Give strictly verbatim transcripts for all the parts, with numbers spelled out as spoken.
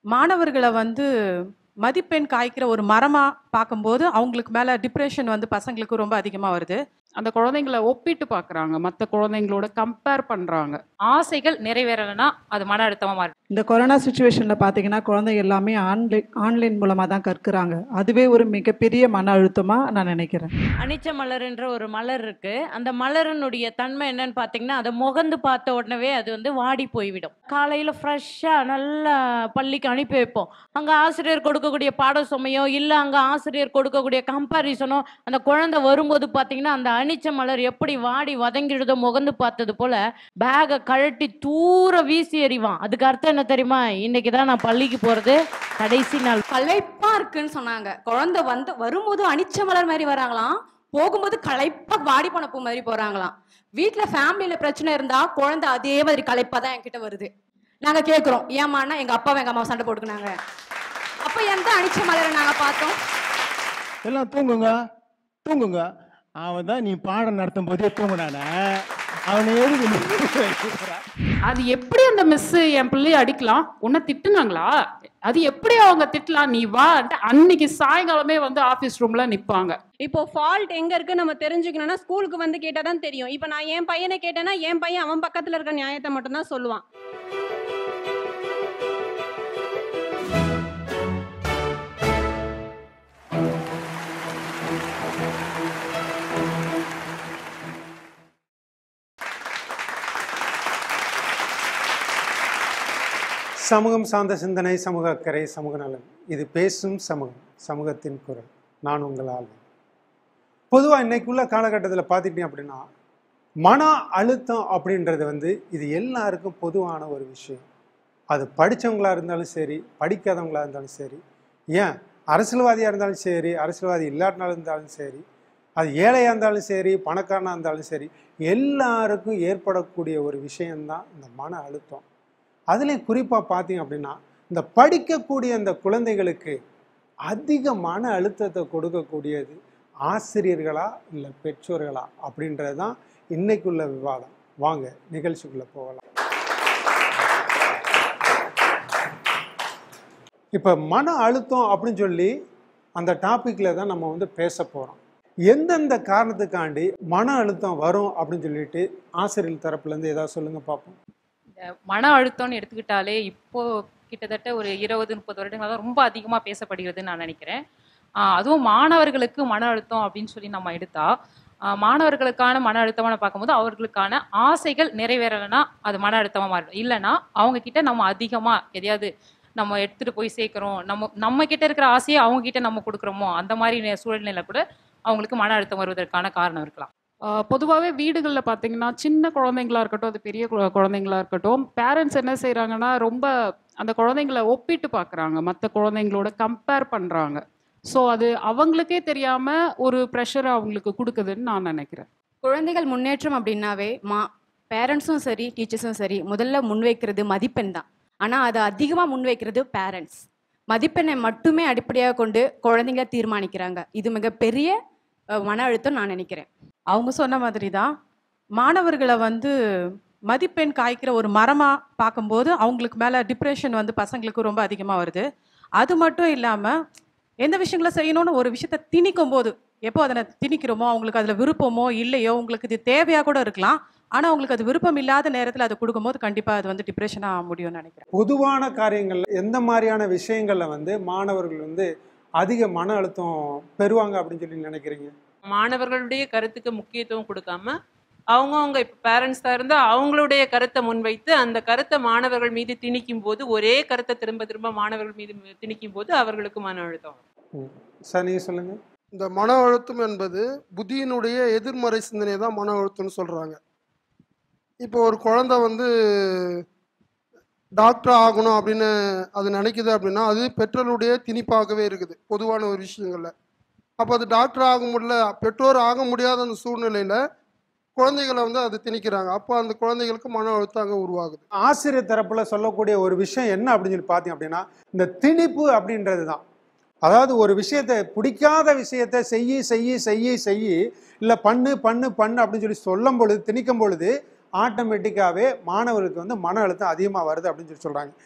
மாணவர்கள வந்து மதிப்பெண் காய்க்கிற ஒரு மரமா பார்க்கும்போது, அவங்களுக்கு மேல டிப்ரஷன் வந்து பசங்களுக்கு ரொம்ப அதிகமா வருது. அந்த குழந்தைங்கள ஒப்பிட்டு பார்க்குறாங்க. மத்த குழந்தைங்களோட கம்பேர் பண்றாங்க. ஆசைகள் நிறைவேறலைன்னா அது மன அழுத்தமா மாறும். இந்த கொரோனா சுச்சுவேஷனில் பார்த்தீங்கன்னா குழந்தைங்க எல்லாமே ஆன்லைன் ஆன்லைன் மூலமாக தான் கற்கிறாங்க. அதுவே ஒரு மிகப்பெரிய மன அழுத்தமாக நான் நினைக்கிறேன். அனிச்ச மலர்ன்ற ஒரு மலர் இருக்கு. அந்த மலரினுடைய தன்மை என்னன்னு பார்த்தீங்கன்னா, அதை முகந்து பார்த்த உடனே அது வந்து வாடி போய்விடும். காலையில் ஃப்ரெஷ்ஷாக நல்லா பள்ளிக்கு அனுப்பி வைப்போம். அங்கே ஆசிரியர் கொடுக்கக்கூடிய பாட சுமையோ இல்லை அங்கே ஆசிரியர் கொடுக்கக்கூடிய கம்பாரிசனோ அந்த குழந்தை வரும்போது பார்த்தீங்கன்னா அந்த அனிச்ச மலர் எப்படி வாடி வதங்கிடுதோ முகந்து பார்த்தது போல பேகை கழட்டி தூர வீசி எறிவான். அதுக்கு அர்த்தம் என்ன தெரியுமா? இன்னைக்கு தான் நான் பள்ளிக்கு போறது கடைசி நாள். களைப்பா இருக்குன்னு சொன்னாங்க. குழந்தை வந்து வரும்போது அனிச்ச மலர் மாதிரி வராங்களாம், போகும்போது களைப்பா வாடி போன பூ மாதிரி போறாங்களாம். வீட்டுல ஃபேமிலியில பிரச்சனை இருந்தா குழந்தை அதே மாதிரி களைப்பா தான் என்கிட்ட வருது. நாங்க கேட்கிறோம், ஏமான்னா எங்க அப்பாவை எங்க அம்மாவை சண்டை போட்டுக்கினாங்க. அப்ப எந்த அனிச்ச மலரை நாங்க பார்த்தோம்? எல்லாம் தூங்குங்க தூங்குங்க. அவன் தான் நீ பாடம் நடத்தும் போதே தூங்குனானே, அவனை எதுக்கு? அது எப்படி அந்த மிஸ் என் பிள்ளைய அடிக்கலாம்? உன்னை திட்டுனாங்களா? அது எப்படி அவங்க திட்டலாம்? நீ வா. அன்னைக்கு சாயங்காலமே வந்து ஆபீஸ் ரூம்ல நிப்பாங்க. இப்போ ஃபால்ட் எங்க இருக்கு நம்ம தெரிஞ்சுக்கணும்னா ஸ்கூலுக்கு வந்து கேட்டா தான் தெரியும். இப்போ நான் என் பையனை கேட்டேன்னா என் பையன் அவன் பக்கத்துல இருக்க நியாயத்தை மட்டும் தான் சொல்லுவான். சமூகம் சார்ந்த சிந்தனை, சமூக அக்கறை, சமூக நலன். இது பேசும் சமூகம், சமூகத்தின் குரல். நான் உங்கள் ஆள்வன். பொதுவாக இன்னைக்குள்ள காலகட்டத்தில் பார்த்துக்கிட்டீங்க அப்படின்னா மன அழுத்தம் அப்படின்றது வந்து இது எல்லாருக்கும் பொதுவான ஒரு விஷயம். அது படித்தவங்களாக இருந்தாலும் சரி, படிக்காதவங்களாக இருந்தாலும் சரி, ஏன் அரசியல்வாதியாக இருந்தாலும் சரி, அரசியல்வாதி இல்லாட்டினாலும் இருந்தாலும் சரி, அது ஏழையாக இருந்தாலும் சரி, பணக்காரனாக இருந்தாலும் சரி, எல்லாருக்கும் ஏற்படக்கூடிய ஒரு விஷயம்தான் இந்த மன அழுத்தம். அதுலேயும் குறிப்பாக பார்த்தீங்க அப்படின்னா இந்த படிக்கக்கூடிய அந்த குழந்தைகளுக்கு அதிக மன அழுத்தத்தை கொடுக்கக்கூடியது ஆசிரியர்களா இல்லை பெற்றோர்களா அப்படின்றது தான் இன்னைக்குள்ள விவாதம். வாங்க நிகழ்ச்சிக்குள்ளே போகலாம். இப்போ மன அழுத்தம் அப்படின்னு சொல்லி அந்த டாப்பிக்கில் தான் நம்ம வந்து பேச போகிறோம். எந்தெந்த காரணத்துக்காண்டி மன அழுத்தம் வரும் அப்படின்னு சொல்லிட்டு ஆசிரியர் தரப்புலேருந்து ஏதாவது சொல்லுங்கள் பார்ப்போம். மன அழுத்தம்னு எடுத்துக்கிட்டாலே இப்போ கிட்டத்தட்ட ஒரு இருபது முப்பது வருடங்களாக ரொம்ப அதிகமாக பேசப்படுகிறதுன்னு நான் நினைக்கிறேன். அதுவும் மாணவர்களுக்கு மன அழுத்தம் அப்படின்னு சொல்லி நம்ம எடுத்தா மாணவர்களுக்கான மன அழுத்தமான பார்க்கும்போது அவர்களுக்கான ஆசைகள் நிறைவேறலைன்னா அது மன அழுத்தமாக மாறிடும். இல்லைன்னா அவங்க கிட்ட நம்ம அதிகமாக எதையாவது நம்ம எடுத்துகிட்டு போய் சேர்க்குறோம், நம்ம நம்ம கிட்ட இருக்கிற ஆசையை அவங்க கிட்ட நம்ம கொடுக்குறோமோ அந்த மாதிரி சூழ்நிலை கூட அவங்களுக்கு மன அழுத்தம் வருவதற்கான காரணம் இருக்கலாம். பொதுவாகவே வீடுகளில் பார்த்தீங்கன்னா சின்ன குழந்தைங்களா இருக்கட்டும், அது பெரிய குழந்தைங்களா இருக்கட்டும், பேரண்ட்ஸ் என்ன செய்கிறாங்கன்னா ரொம்ப அந்த குழந்தைங்கள ஒப்பிட்டு பார்க்குறாங்க, மற்ற குழந்தைங்களோட கம்பேர் பண்ணுறாங்க. ஸோ அது அவங்களுக்கே தெரியாமல் ஒரு ப்ரெஷரை அவங்களுக்கு கொடுக்குதுன்னு நான் நினைக்கிறேன். குழந்தைகள் முன்னேற்றம் அப்படின்னாவே மா பேரண்ட்ஸும் சரி டீச்சர்ஸும் சரி முதல்ல முன்வைக்கிறது மதிப்பெண் தான். ஆனால் அதை அதிகமாக முன்வைக்கிறது பேரண்ட்ஸ். மதிப்பெண்ணை மட்டுமே அடிப்படையாக கொண்டு குழந்தைங்கள தீர்மானிக்கிறாங்க. இது மிகப்பெரிய மன அழுத்தம் நான் நினைக்கிறேன். அவங்க சொன்ன மாதிரி தான் மாணவர்களை வந்து மதிப்பெண் காய்க்கிற ஒரு மரமாக பார்க்கும்போது அவங்களுக்கு மேலே டிப்ரெஷன் வந்து பசங்களுக்கு ரொம்ப அதிகமாக வருது. அது மட்டும் இல்லாமல் எந்த விஷயங்களை செய்யணும்னு ஒரு விஷயத்த திணிக்கும் போது எப்போ அதனை திணிக்கிறோமோ அவங்களுக்கு அதில் விருப்பமோ இல்லையோ உங்களுக்கு இது தேவையாக கூட இருக்கலாம். ஆனால் அவங்களுக்கு அது விருப்பம் இல்லாத நேரத்தில் அதை கொடுக்கும்போது கண்டிப்பாக அது வந்து டிப்ரெஷனாக முடியும்னு நினைக்கிறேன். பொதுவான காரியங்கள் எந்த மாதிரியான விஷயங்களில் வந்து மாணவர்கள் வந்து அதிக மன அழுத்தம் பெறுவாங்க அப்படின்னு சொல்லி நினைக்கிறீங்க? மாணவர்களுடைய கருத்துக்கு முக்கியத்துவம் கொடுக்காம அவங்கவுங்க இப்போ பேரண்ட்ஸ் தான் இருந்தால் அவங்களுடைய கருத்தை முன்வைத்து அந்த கருத்தை மாணவர்கள் மீது திணிக்கும் போது, ஒரே கருத்தை திரும்ப திரும்ப மாணவர்கள் மீது திணிக்கும் போது அவர்களுக்கு மன அழுத்தம். சார் நீங்கள் சொல்லுங்கள். இந்த மன அழுத்தம் என்பது புத்தியினுடைய எதிர்மறை சிந்தனை தான் மன அழுத்தம்னு சொல்கிறாங்க. இப்போ ஒரு குழந்தை வந்து டாக்டர் ஆகணும் அப்படின்னு அது நினைக்குது அப்படின்னா அது பெற்றோருடைய திணிப்பாகவே இருக்குது பொதுவான ஒரு விஷயங்களில். அப்போ அது டாக்டர் ஆக முடியல, பெற்றோர் ஆக முடியாத அந்த சூழ்நிலையில் குழந்தைகளை வந்து அது திணிக்கிறாங்க. அப்போ அந்த குழந்தைகளுக்கு மன அழுத்தம் அங்கே உருவாகுது. ஆசிரியர் தரப்பில் சொல்லக்கூடிய ஒரு விஷயம் என்ன அப்படின்னு சொல்லி பார்த்தீங்க அப்படின்னா இந்த திணிப்பு அப்படின்றது தான். அதாவது ஒரு விஷயத்தை பிடிக்காத விஷயத்தை செய்யி செய்யி செய்யி செய்யி இல்லை பண்ணு பண்ணு பண்ணு அப்படின்னு சொல்லி சொல்லும் பொழுது திணிக்கும் பொழுது ஆட்டோமேட்டிக்காகவே மாணவர்களுக்கு வந்து மன அழுத்தம் அதிகமாக வருது அப்படின்னு சொல்லி சொல்கிறாங்க.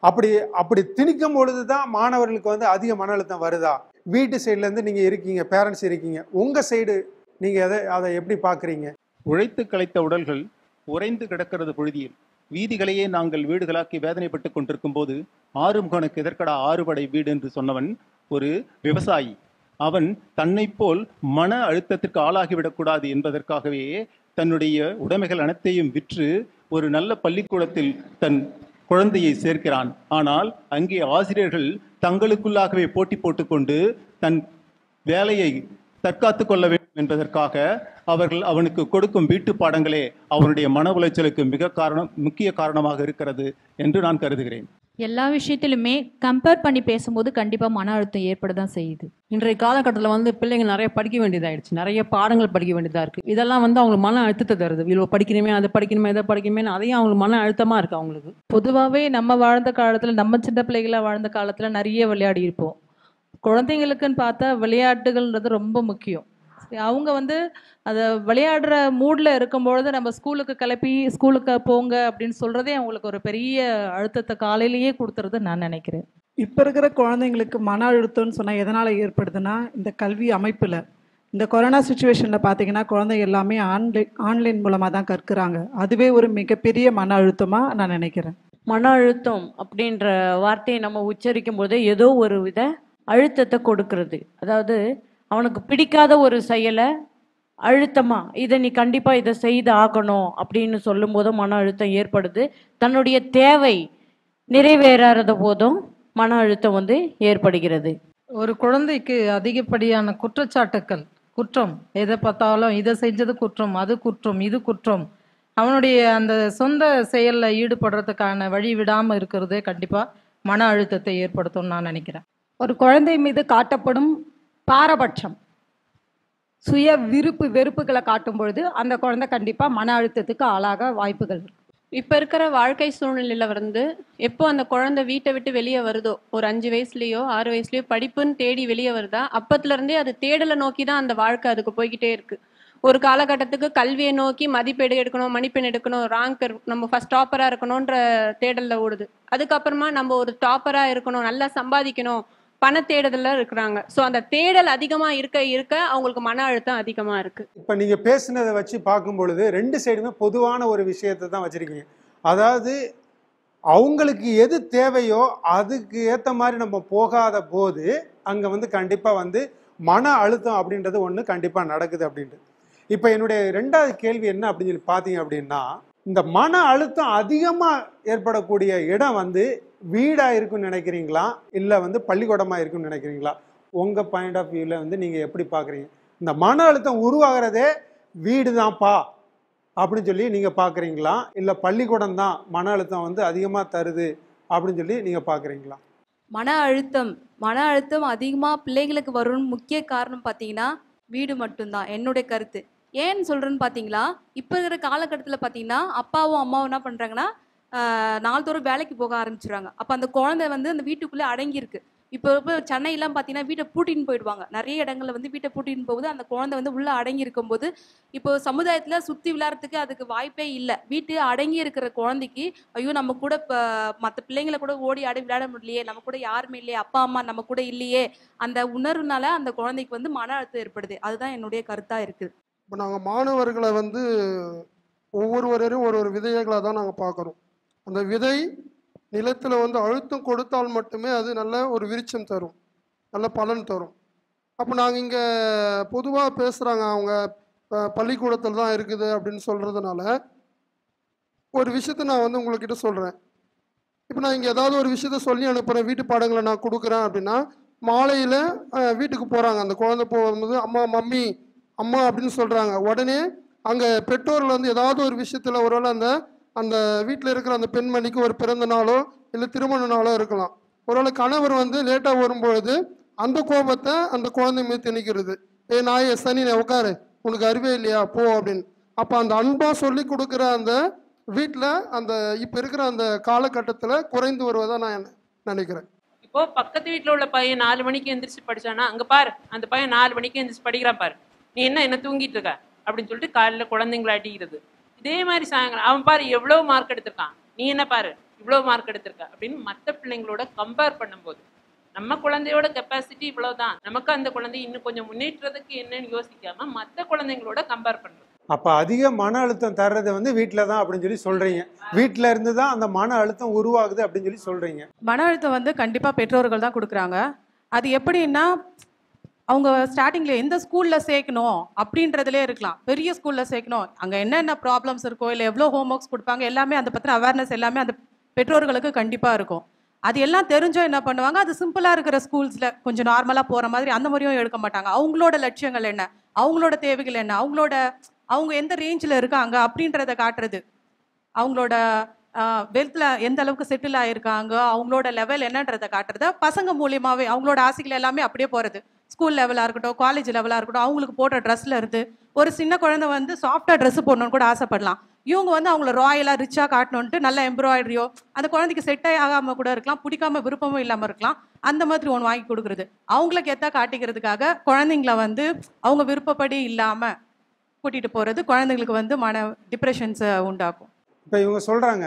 அப்படி அப்படி திணிக்கும் பொழுது தான் மாணவர்களுக்கு வந்து அதிக மன அழுத்தம் வருதா? வீட்டு சைட்லேருந்து நீங்கள் இருக்கீங்க, பேரண்ட்ஸ் இருக்கீங்க, உங்கள் சைடு நீங்கள் எதை அதை எப்படி பார்க்குறீங்க? உழைத்து களைத்த உடல்கள் உறைந்து கிடக்கிறது பொழுதியில் வீதிகளையே நாங்கள் வீடுகளாக்கி வேதனைப்பட்டு கொண்டிருக்கும் போது ஆறுமுகனுக்கு எதற்கடா ஆறுபடை வீடு என்று சொன்னவன் ஒரு விவசாயி. அவன் தன்னை போல் மன அழுத்தத்திற்கு ஆளாகிவிடக்கூடாது என்பதற்காகவே தன்னுடைய உடைமைகள் அனைத்தையும் விற்று ஒரு நல்ல பள்ளிக்கூடத்தில் தன் குழந்தையை சேர்க்கிறான். ஆனால் அங்கே ஆசிரியர்கள் தங்களுக்குள்ளாகவே போட்டி போட்டுக்கொண்டு தன் வேலையை தற்காத்து கொள்ள வேண்டும் என்பதற்காக அவர்கள் அவனுக்கு கொடுக்கும் வீட்டு பாடங்களே அவனுடைய மன உளைச்சலுக்கு மிக காரணம் முக்கிய காரணமாக இருக்கிறது என்று நான் கருதுகிறேன். எல்லா விஷயத்திலுமே கம்பேர் பண்ணி பேசும்போது கண்டிப்பாக மன அழுத்தம் ஏற்பட தான் செய்யுது. இன்றைய காலகட்டத்தில் வந்து பிள்ளைங்க நிறைய படிக்க வேண்டியதாகிடுச்சு, நிறைய பாடங்கள் படிக்க வேண்டியதாக இருக்குது. இதெல்லாம் வந்து அவங்களுக்கு மன அழுத்தத்தை தருது. இவ்வளோ படிக்கணுமே, அதை படிக்கணுமே, இதை படிக்கணுமே, அதையும் அவங்களுக்கு மன அழுத்தமாக இருக்குது அவங்களுக்கு. பொதுவாகவே நம்ம வாழ்ந்த காலத்தில், நம்ம சின்ன பிள்ளைகளாக வாழ்ந்த காலத்தில் நிறைய விளையாடி இருப்போம். குழந்தைங்களுக்குன்னு பார்த்தா விளையாட்டுகள்ன்றது ரொம்ப முக்கியம். அவங்க வந்து அதை விளையாடுற மூடில் இருக்கும்பொழுது நம்ம ஸ்கூலுக்கு கிளப்பி ஸ்கூலுக்கு போங்க அப்படின்னு சொல்கிறதே அவங்களுக்கு ஒரு பெரிய அழுத்தத்தை காலையிலேயே கொடுத்துறது நான் நினைக்கிறேன். இப்போ இருக்கிற குழந்தைங்களுக்கு மன அழுத்தம்னு சொன்னால் எதனால் ஏற்படுதுன்னா, இந்த கல்வி அமைப்பில் இந்த கொரோனா சுச்சுவேஷனில் பார்த்தீங்கன்னா குழந்தைங்க எல்லாமே ஆன்லைன் ஆன்லைன் மூலமாக தான் கற்கிறாங்க. அதுவே ஒரு மிகப்பெரிய மன அழுத்தமாக நான் நினைக்கிறேன். மன அழுத்தம் அப்படின்ற வார்த்தையை நம்ம உச்சரிக்கும் போது ஏதோ ஒரு வித அழுத்தத்தை கொடுக்கறது. அதாவது அவனுக்கு பிடிக்காத ஒரு செயலை அழுத்தமா இதை நீ கண்டிப்பாக இதை செய்து ஆகணும் அப்படின்னு சொல்லும் போதும் மன அழுத்தம் ஏற்படுது. தன்னுடைய தேவை நிறைவேறாத போதும் மன அழுத்தம் வந்து ஏற்படுகிறது. ஒரு குழந்தைக்கு அதிகப்படியான குற்றச்சாட்டுக்கள், குற்றம், எதை பார்த்தாலும் இதை செஞ்சது குற்றம், அது குற்றம், இது குற்றம், அவனுடைய அந்த சொந்த செயலில் ஈடுபடுறதுக்கான வழி விடாமல் இருக்கிறது கண்டிப்பாக மன அழுத்தத்தை ஏற்படுத்தும்னு நான் நினைக்கிறேன். ஒரு குழந்தை மீது காட்டப்படும் பாரபட்சம், சுய விருப்பு வெறுப்புகளை காட்டும் பொழுது அந்த குழந்தை கண்டிப்பாக மன அழுத்தத்துக்கு ஆளாக வாய்ப்புகள் இருக்கு. இப்போ இருக்கிற வாழ்க்கை சூழ்நிலையில் வந்து எப்போ அந்த குழந்தை வீட்டை விட்டு வெளியே வருதோ, ஒரு அஞ்சு வயசுலேயோ ஆறு வயசுலேயோ படிப்புன்னு தேடி வெளியே வருதா, அப்பத்துலேருந்தே அது தேடலை நோக்கி தான் அந்த வாழ்க்கை அதுக்கு போய்கிட்டே இருக்கு. ஒரு காலகட்டத்துக்கு கல்வியை நோக்கி மதிப்பெடு எடுக்கணும், மதிப்பெண் எடுக்கணும், ரேங்க் நம்ம ஃபர்ஸ்ட் டாப்பராக இருக்கணுன்ற தேடலில் ஓடுது. அதுக்கப்புறமா நம்ம ஒரு டாப்பராக இருக்கணும், நல்லா சம்பாதிக்கணும், பண தேடுதலில் இருக்கிறாங்க. ஸோ அந்த தேடல் அதிகமாக இருக்க இருக்க அவங்களுக்கு மன அழுத்தம் அதிகமாக இருக்குது. இப்போ நீங்கள் பேசுனதை வச்சு பார்க்கும் பொழுது ரெண்டு சைடுமே பொதுவான ஒரு விஷயத்தை தான் வச்சுருக்கீங்க. அதாவது அவங்களுக்கு எது தேவையோ அதுக்கு ஏற்ற மாதிரி நம்ம போகாத போது அங்கே வந்து கண்டிப்பாக வந்து மன அழுத்தம் அப்படின்றது ஒன்று கண்டிப்பாக நடக்குது அப்படின்ட்டு. இப்போ என்னுடைய ரெண்டாவது கேள்வி என்ன அப்படின்னு சொல்லி பார்த்தீங்க அப்படின்னா, இந்த மன அழுத்தம் அதிகமாக ஏற்படக்கூடிய இடம் வந்து வீடாக இருக்குன்னு நினைக்கிறீங்களா, இல்லை வந்து பள்ளிக்கூடமாக இருக்குன்னு நினைக்கிறீங்களா? உங்கள் பாயிண்ட் ஆஃப் வியூவில் வந்து நீங்கள் எப்படி பார்க்குறீங்க? இந்த மன அழுத்தம் உருவாகிறதே வீடு தான்ப்பா அப்படின்னு சொல்லி நீங்கள் பார்க்குறீங்களா, இல்லை பள்ளிக்கூடம் தான் மன அழுத்தம் வந்து அதிகமாக தருது அப்படின்னு சொல்லி நீங்கள் பார்க்குறீங்களா? மன அழுத்தம் மன அழுத்தம் அதிகமாக பிள்ளைங்களுக்கு வரும்னு முக்கிய காரணம் பார்த்தீங்கன்னா வீடு மட்டும்தான் என்னுடைய கருத்து. ஏன்னு சொல்கிறேன்னு பார்த்தீங்களா, இப்போ இருக்கிற காலகட்டத்தில் பார்த்தீங்கன்னா அப்பாவும் அம்மாவும் என்ன பண்ணுறாங்கன்னா நாள்தோறும் வேலைக்கு போக ஆரம்பிச்சிடுறாங்க. அப்போ அந்த குழந்தை வந்து அந்த வீட்டுக்குள்ளே அடங்கியிருக்கு. இப்போ இப்போ சென்னையெல்லாம் பார்த்தீங்கன்னா வீட்டை பூட்டின்னு போயிடுவாங்க. நிறைய இடங்களில் வந்து வீட்டை பூட்டின்னு போகுது. அந்த குழந்தை வந்து உள்ளே அடங்கி இருக்கும்போது இப்போ சமுதாயத்தில் சுற்றி விளையாடுறதுக்கு அதுக்கு வாய்ப்பே இல்லை. வீட்டு அடங்கி இருக்கிற குழந்தைக்கு ஐயோ நம்ம கூட இப்போ மற்ற பிள்ளைங்களை கூட ஓடி ஆடி விளையாட முடியலையே, நம்ம கூட யாருமே இல்லையே, அப்பா அம்மா நம்ம கூட இல்லையே, அந்த உணர்வுனால அந்த குழந்தைக்கு வந்து மன அழுத்தம் ஏற்படுது. அதுதான் என்னுடைய கருத்தாக இருக்குது. இப்போ நாங்கள் மாணவர்களை வந்து ஒவ்வொருவரையும் ஒரு ஒரு விதைகளை தான் நாங்கள் பார்க்குறோம். அந்த விதை நிலத்தில் வந்து அழுத்தம் கொடுத்தால் மட்டுமே அது நல்ல ஒரு விருட்சம் தரும், நல்ல பலன் தரும். அப்போ நாங்கள் இங்கே பொதுவாக பேசுகிறாங்க, அவங்க பள்ளிக்கூடத்தில் தான் இருக்குது அப்படின்னு சொல்கிறதுனால ஒரு விஷயத்தை நான் வந்து உங்கள்கிட்ட சொல்கிறேன். இப்போ நான் இங்கே ஏதாவது ஒரு விஷயத்த சொல்லி அனுப்புகிறேன், வீட்டு பாடங்களை நான் கொடுக்குறேன் அப்படின்னா மாலையில் வீட்டுக்கு போகிறாங்க, அந்த குழந்தை போகும்போது அம்மா மம்மி அம்மா அப்படின்னு சொல்கிறாங்க. உடனே அங்கே பெற்றோர்கள் வந்து ஏதாவது ஒரு விஷயத்தில் ஒருவேளை அந்த அந்த வீட்டில் இருக்கிற அந்த பெண்மணிக்கு ஒரு பிறந்த நாளோ இல்லை திருமண நாளோ இருக்கலாம். ஒருவேளை கணவர் வந்து லேட்டாக வரும்பொழுது அந்த கோபத்தை அந்த குழந்தை மீது திணிக்கிறது. ஏ நாயே சனி நான் உட்காரு, உனக்கு அறிவே இல்லையா போ அப்படின்னு. அப்போ அந்த அன்பாக சொல்லி கொடுக்குற அந்த வீட்டில் அந்த இப்போ இருக்கிற அந்த காலகட்டத்தில் குறைந்து வருவதாக நான் நினைக்கிறேன். இப்போ பக்கத்து வீட்டில் உள்ள பையன் நாலு மணிக்கு எந்திரிச்சு படிச்சானா, அங்கே பாரு அந்த பையன் நாலு மணிக்கு எந்திரிச்சு படிக்கிறான் பாரு, நீ என்ன என்ன தூங்கிட்டு இருக்க அப்படின்னு சொல்லிட்டு காலையில் குழந்தைங்களை அடிக்கிறது. இதே மாதிரி சாயங்காலம் அவன் பாரு எவ்வளோ மார்க் எடுத்திருக்கான், நீ என்ன பாரு இவ்வளோ மார்க் எடுத்திருக்கா அப்படின்னு மற்ற பிள்ளைங்களோட கம்பேர் பண்ணும்போது நம்ம குழந்தையோட கெப்பாசிட்டி இவ்வளவுதான், நமக்கு அந்த குழந்தை இன்னும் கொஞ்சம் முன்னேற்றதுக்கு என்னன்னு யோசிக்காம மற்ற குழந்தைங்களோட கம்பேர் பண்றது. அப்ப அதிக மன அழுத்தம் தர்றது வந்து வீட்டில தான் அப்படின்னு சொல்லி சொல்றீங்க. வீட்டில இருந்து தான் அந்த மன அழுத்தம் உருவாகுது அப்படின்னு சொல்லி சொல்றீங்க. மன அழுத்தம் வந்து கண்டிப்பா பெற்றோர்கள் தான் கொடுக்குறாங்க. அது எப்படின்னா அவங்க ஸ்டார்டிங்ல எந்த ஸ்கூல்ல சேர்க்கணும் அப்படின்றதுலே இருக்கலாம். பெரிய ஸ்கூல்ல சேர்க்கணும், அங்க என்னென்ன ப்ராப்ளம்ஸ் இருக்கோ இல்லை எவ்வளோ ஹோம் ஒர்க்ஸ் கொடுப்பாங்க எல்லாமே அதை பத்தின அவேர்னஸ் எல்லாமே அந்த பெற்றோர்களுக்கு கண்டிப்பா இருக்கும். அது எல்லாம் தெரிஞ்சோ என்ன பண்ணுவாங்க, அது சிம்பிளா இருக்கிற ஸ்கூல்ஸ்ல கொஞ்சம் நார்மலா போற மாதிரி அந்த மாதிரியும் எடுக்க மாட்டாங்க. அவங்களோட லட்சியங்கள் என்ன, அவங்களோட தேவைகள் என்ன, அவங்களோட அவங்க எந்த ரேஞ்சில் இருக்காங்க அப்படின்றத காட்டுறது, அவங்களோட வெல்த்ல எந்த அளவுக்கு செட்டில் ஆயிருக்காங்க, அவங்களோட லெவல் என்னன்றதை காட்டுறத பசங்க மூலியமாவே அவங்களோட ஆசைகள் எல்லாமே அப்படியே போறது. ஸ்கூல் லெவலாக இருக்கட்டும், காலேஜ் லெவலாக இருக்கட்டும், அவங்களுக்கு போடுற ட்ரெஸ்ல இருந்து ஒரு சின்ன குழந்தை வந்து சாஃப்டா ட்ரெஸ் போடணும்னு கூட ஆசைப்படலாம். இவங்க வந்து அவங்கள ராயலா ரிச்சா காட்டணும்ட்டு நல்ல எம்ப்ராய்டரியோ அந்த குழந்தைக்கு செட்டே ஆகாம கூட இருக்கலாம், பிடிக்காம விருப்பமும் இல்லாம இருக்கலாம், அந்த மாதிரி ஒன்று வாங்கி கொடுக்குறது அவங்களுக்கு எத்தா காட்டிக்கிறதுக்காக குழந்தைங்கள வந்து அவங்க விருப்பப்படி இல்லாம கூட்டிட்டு போறது குழந்தைங்களுக்கு வந்து மன டிப்ரெஷன்ஸை உண்டாக்கும். இப்போ இவங்க சொல்றாங்க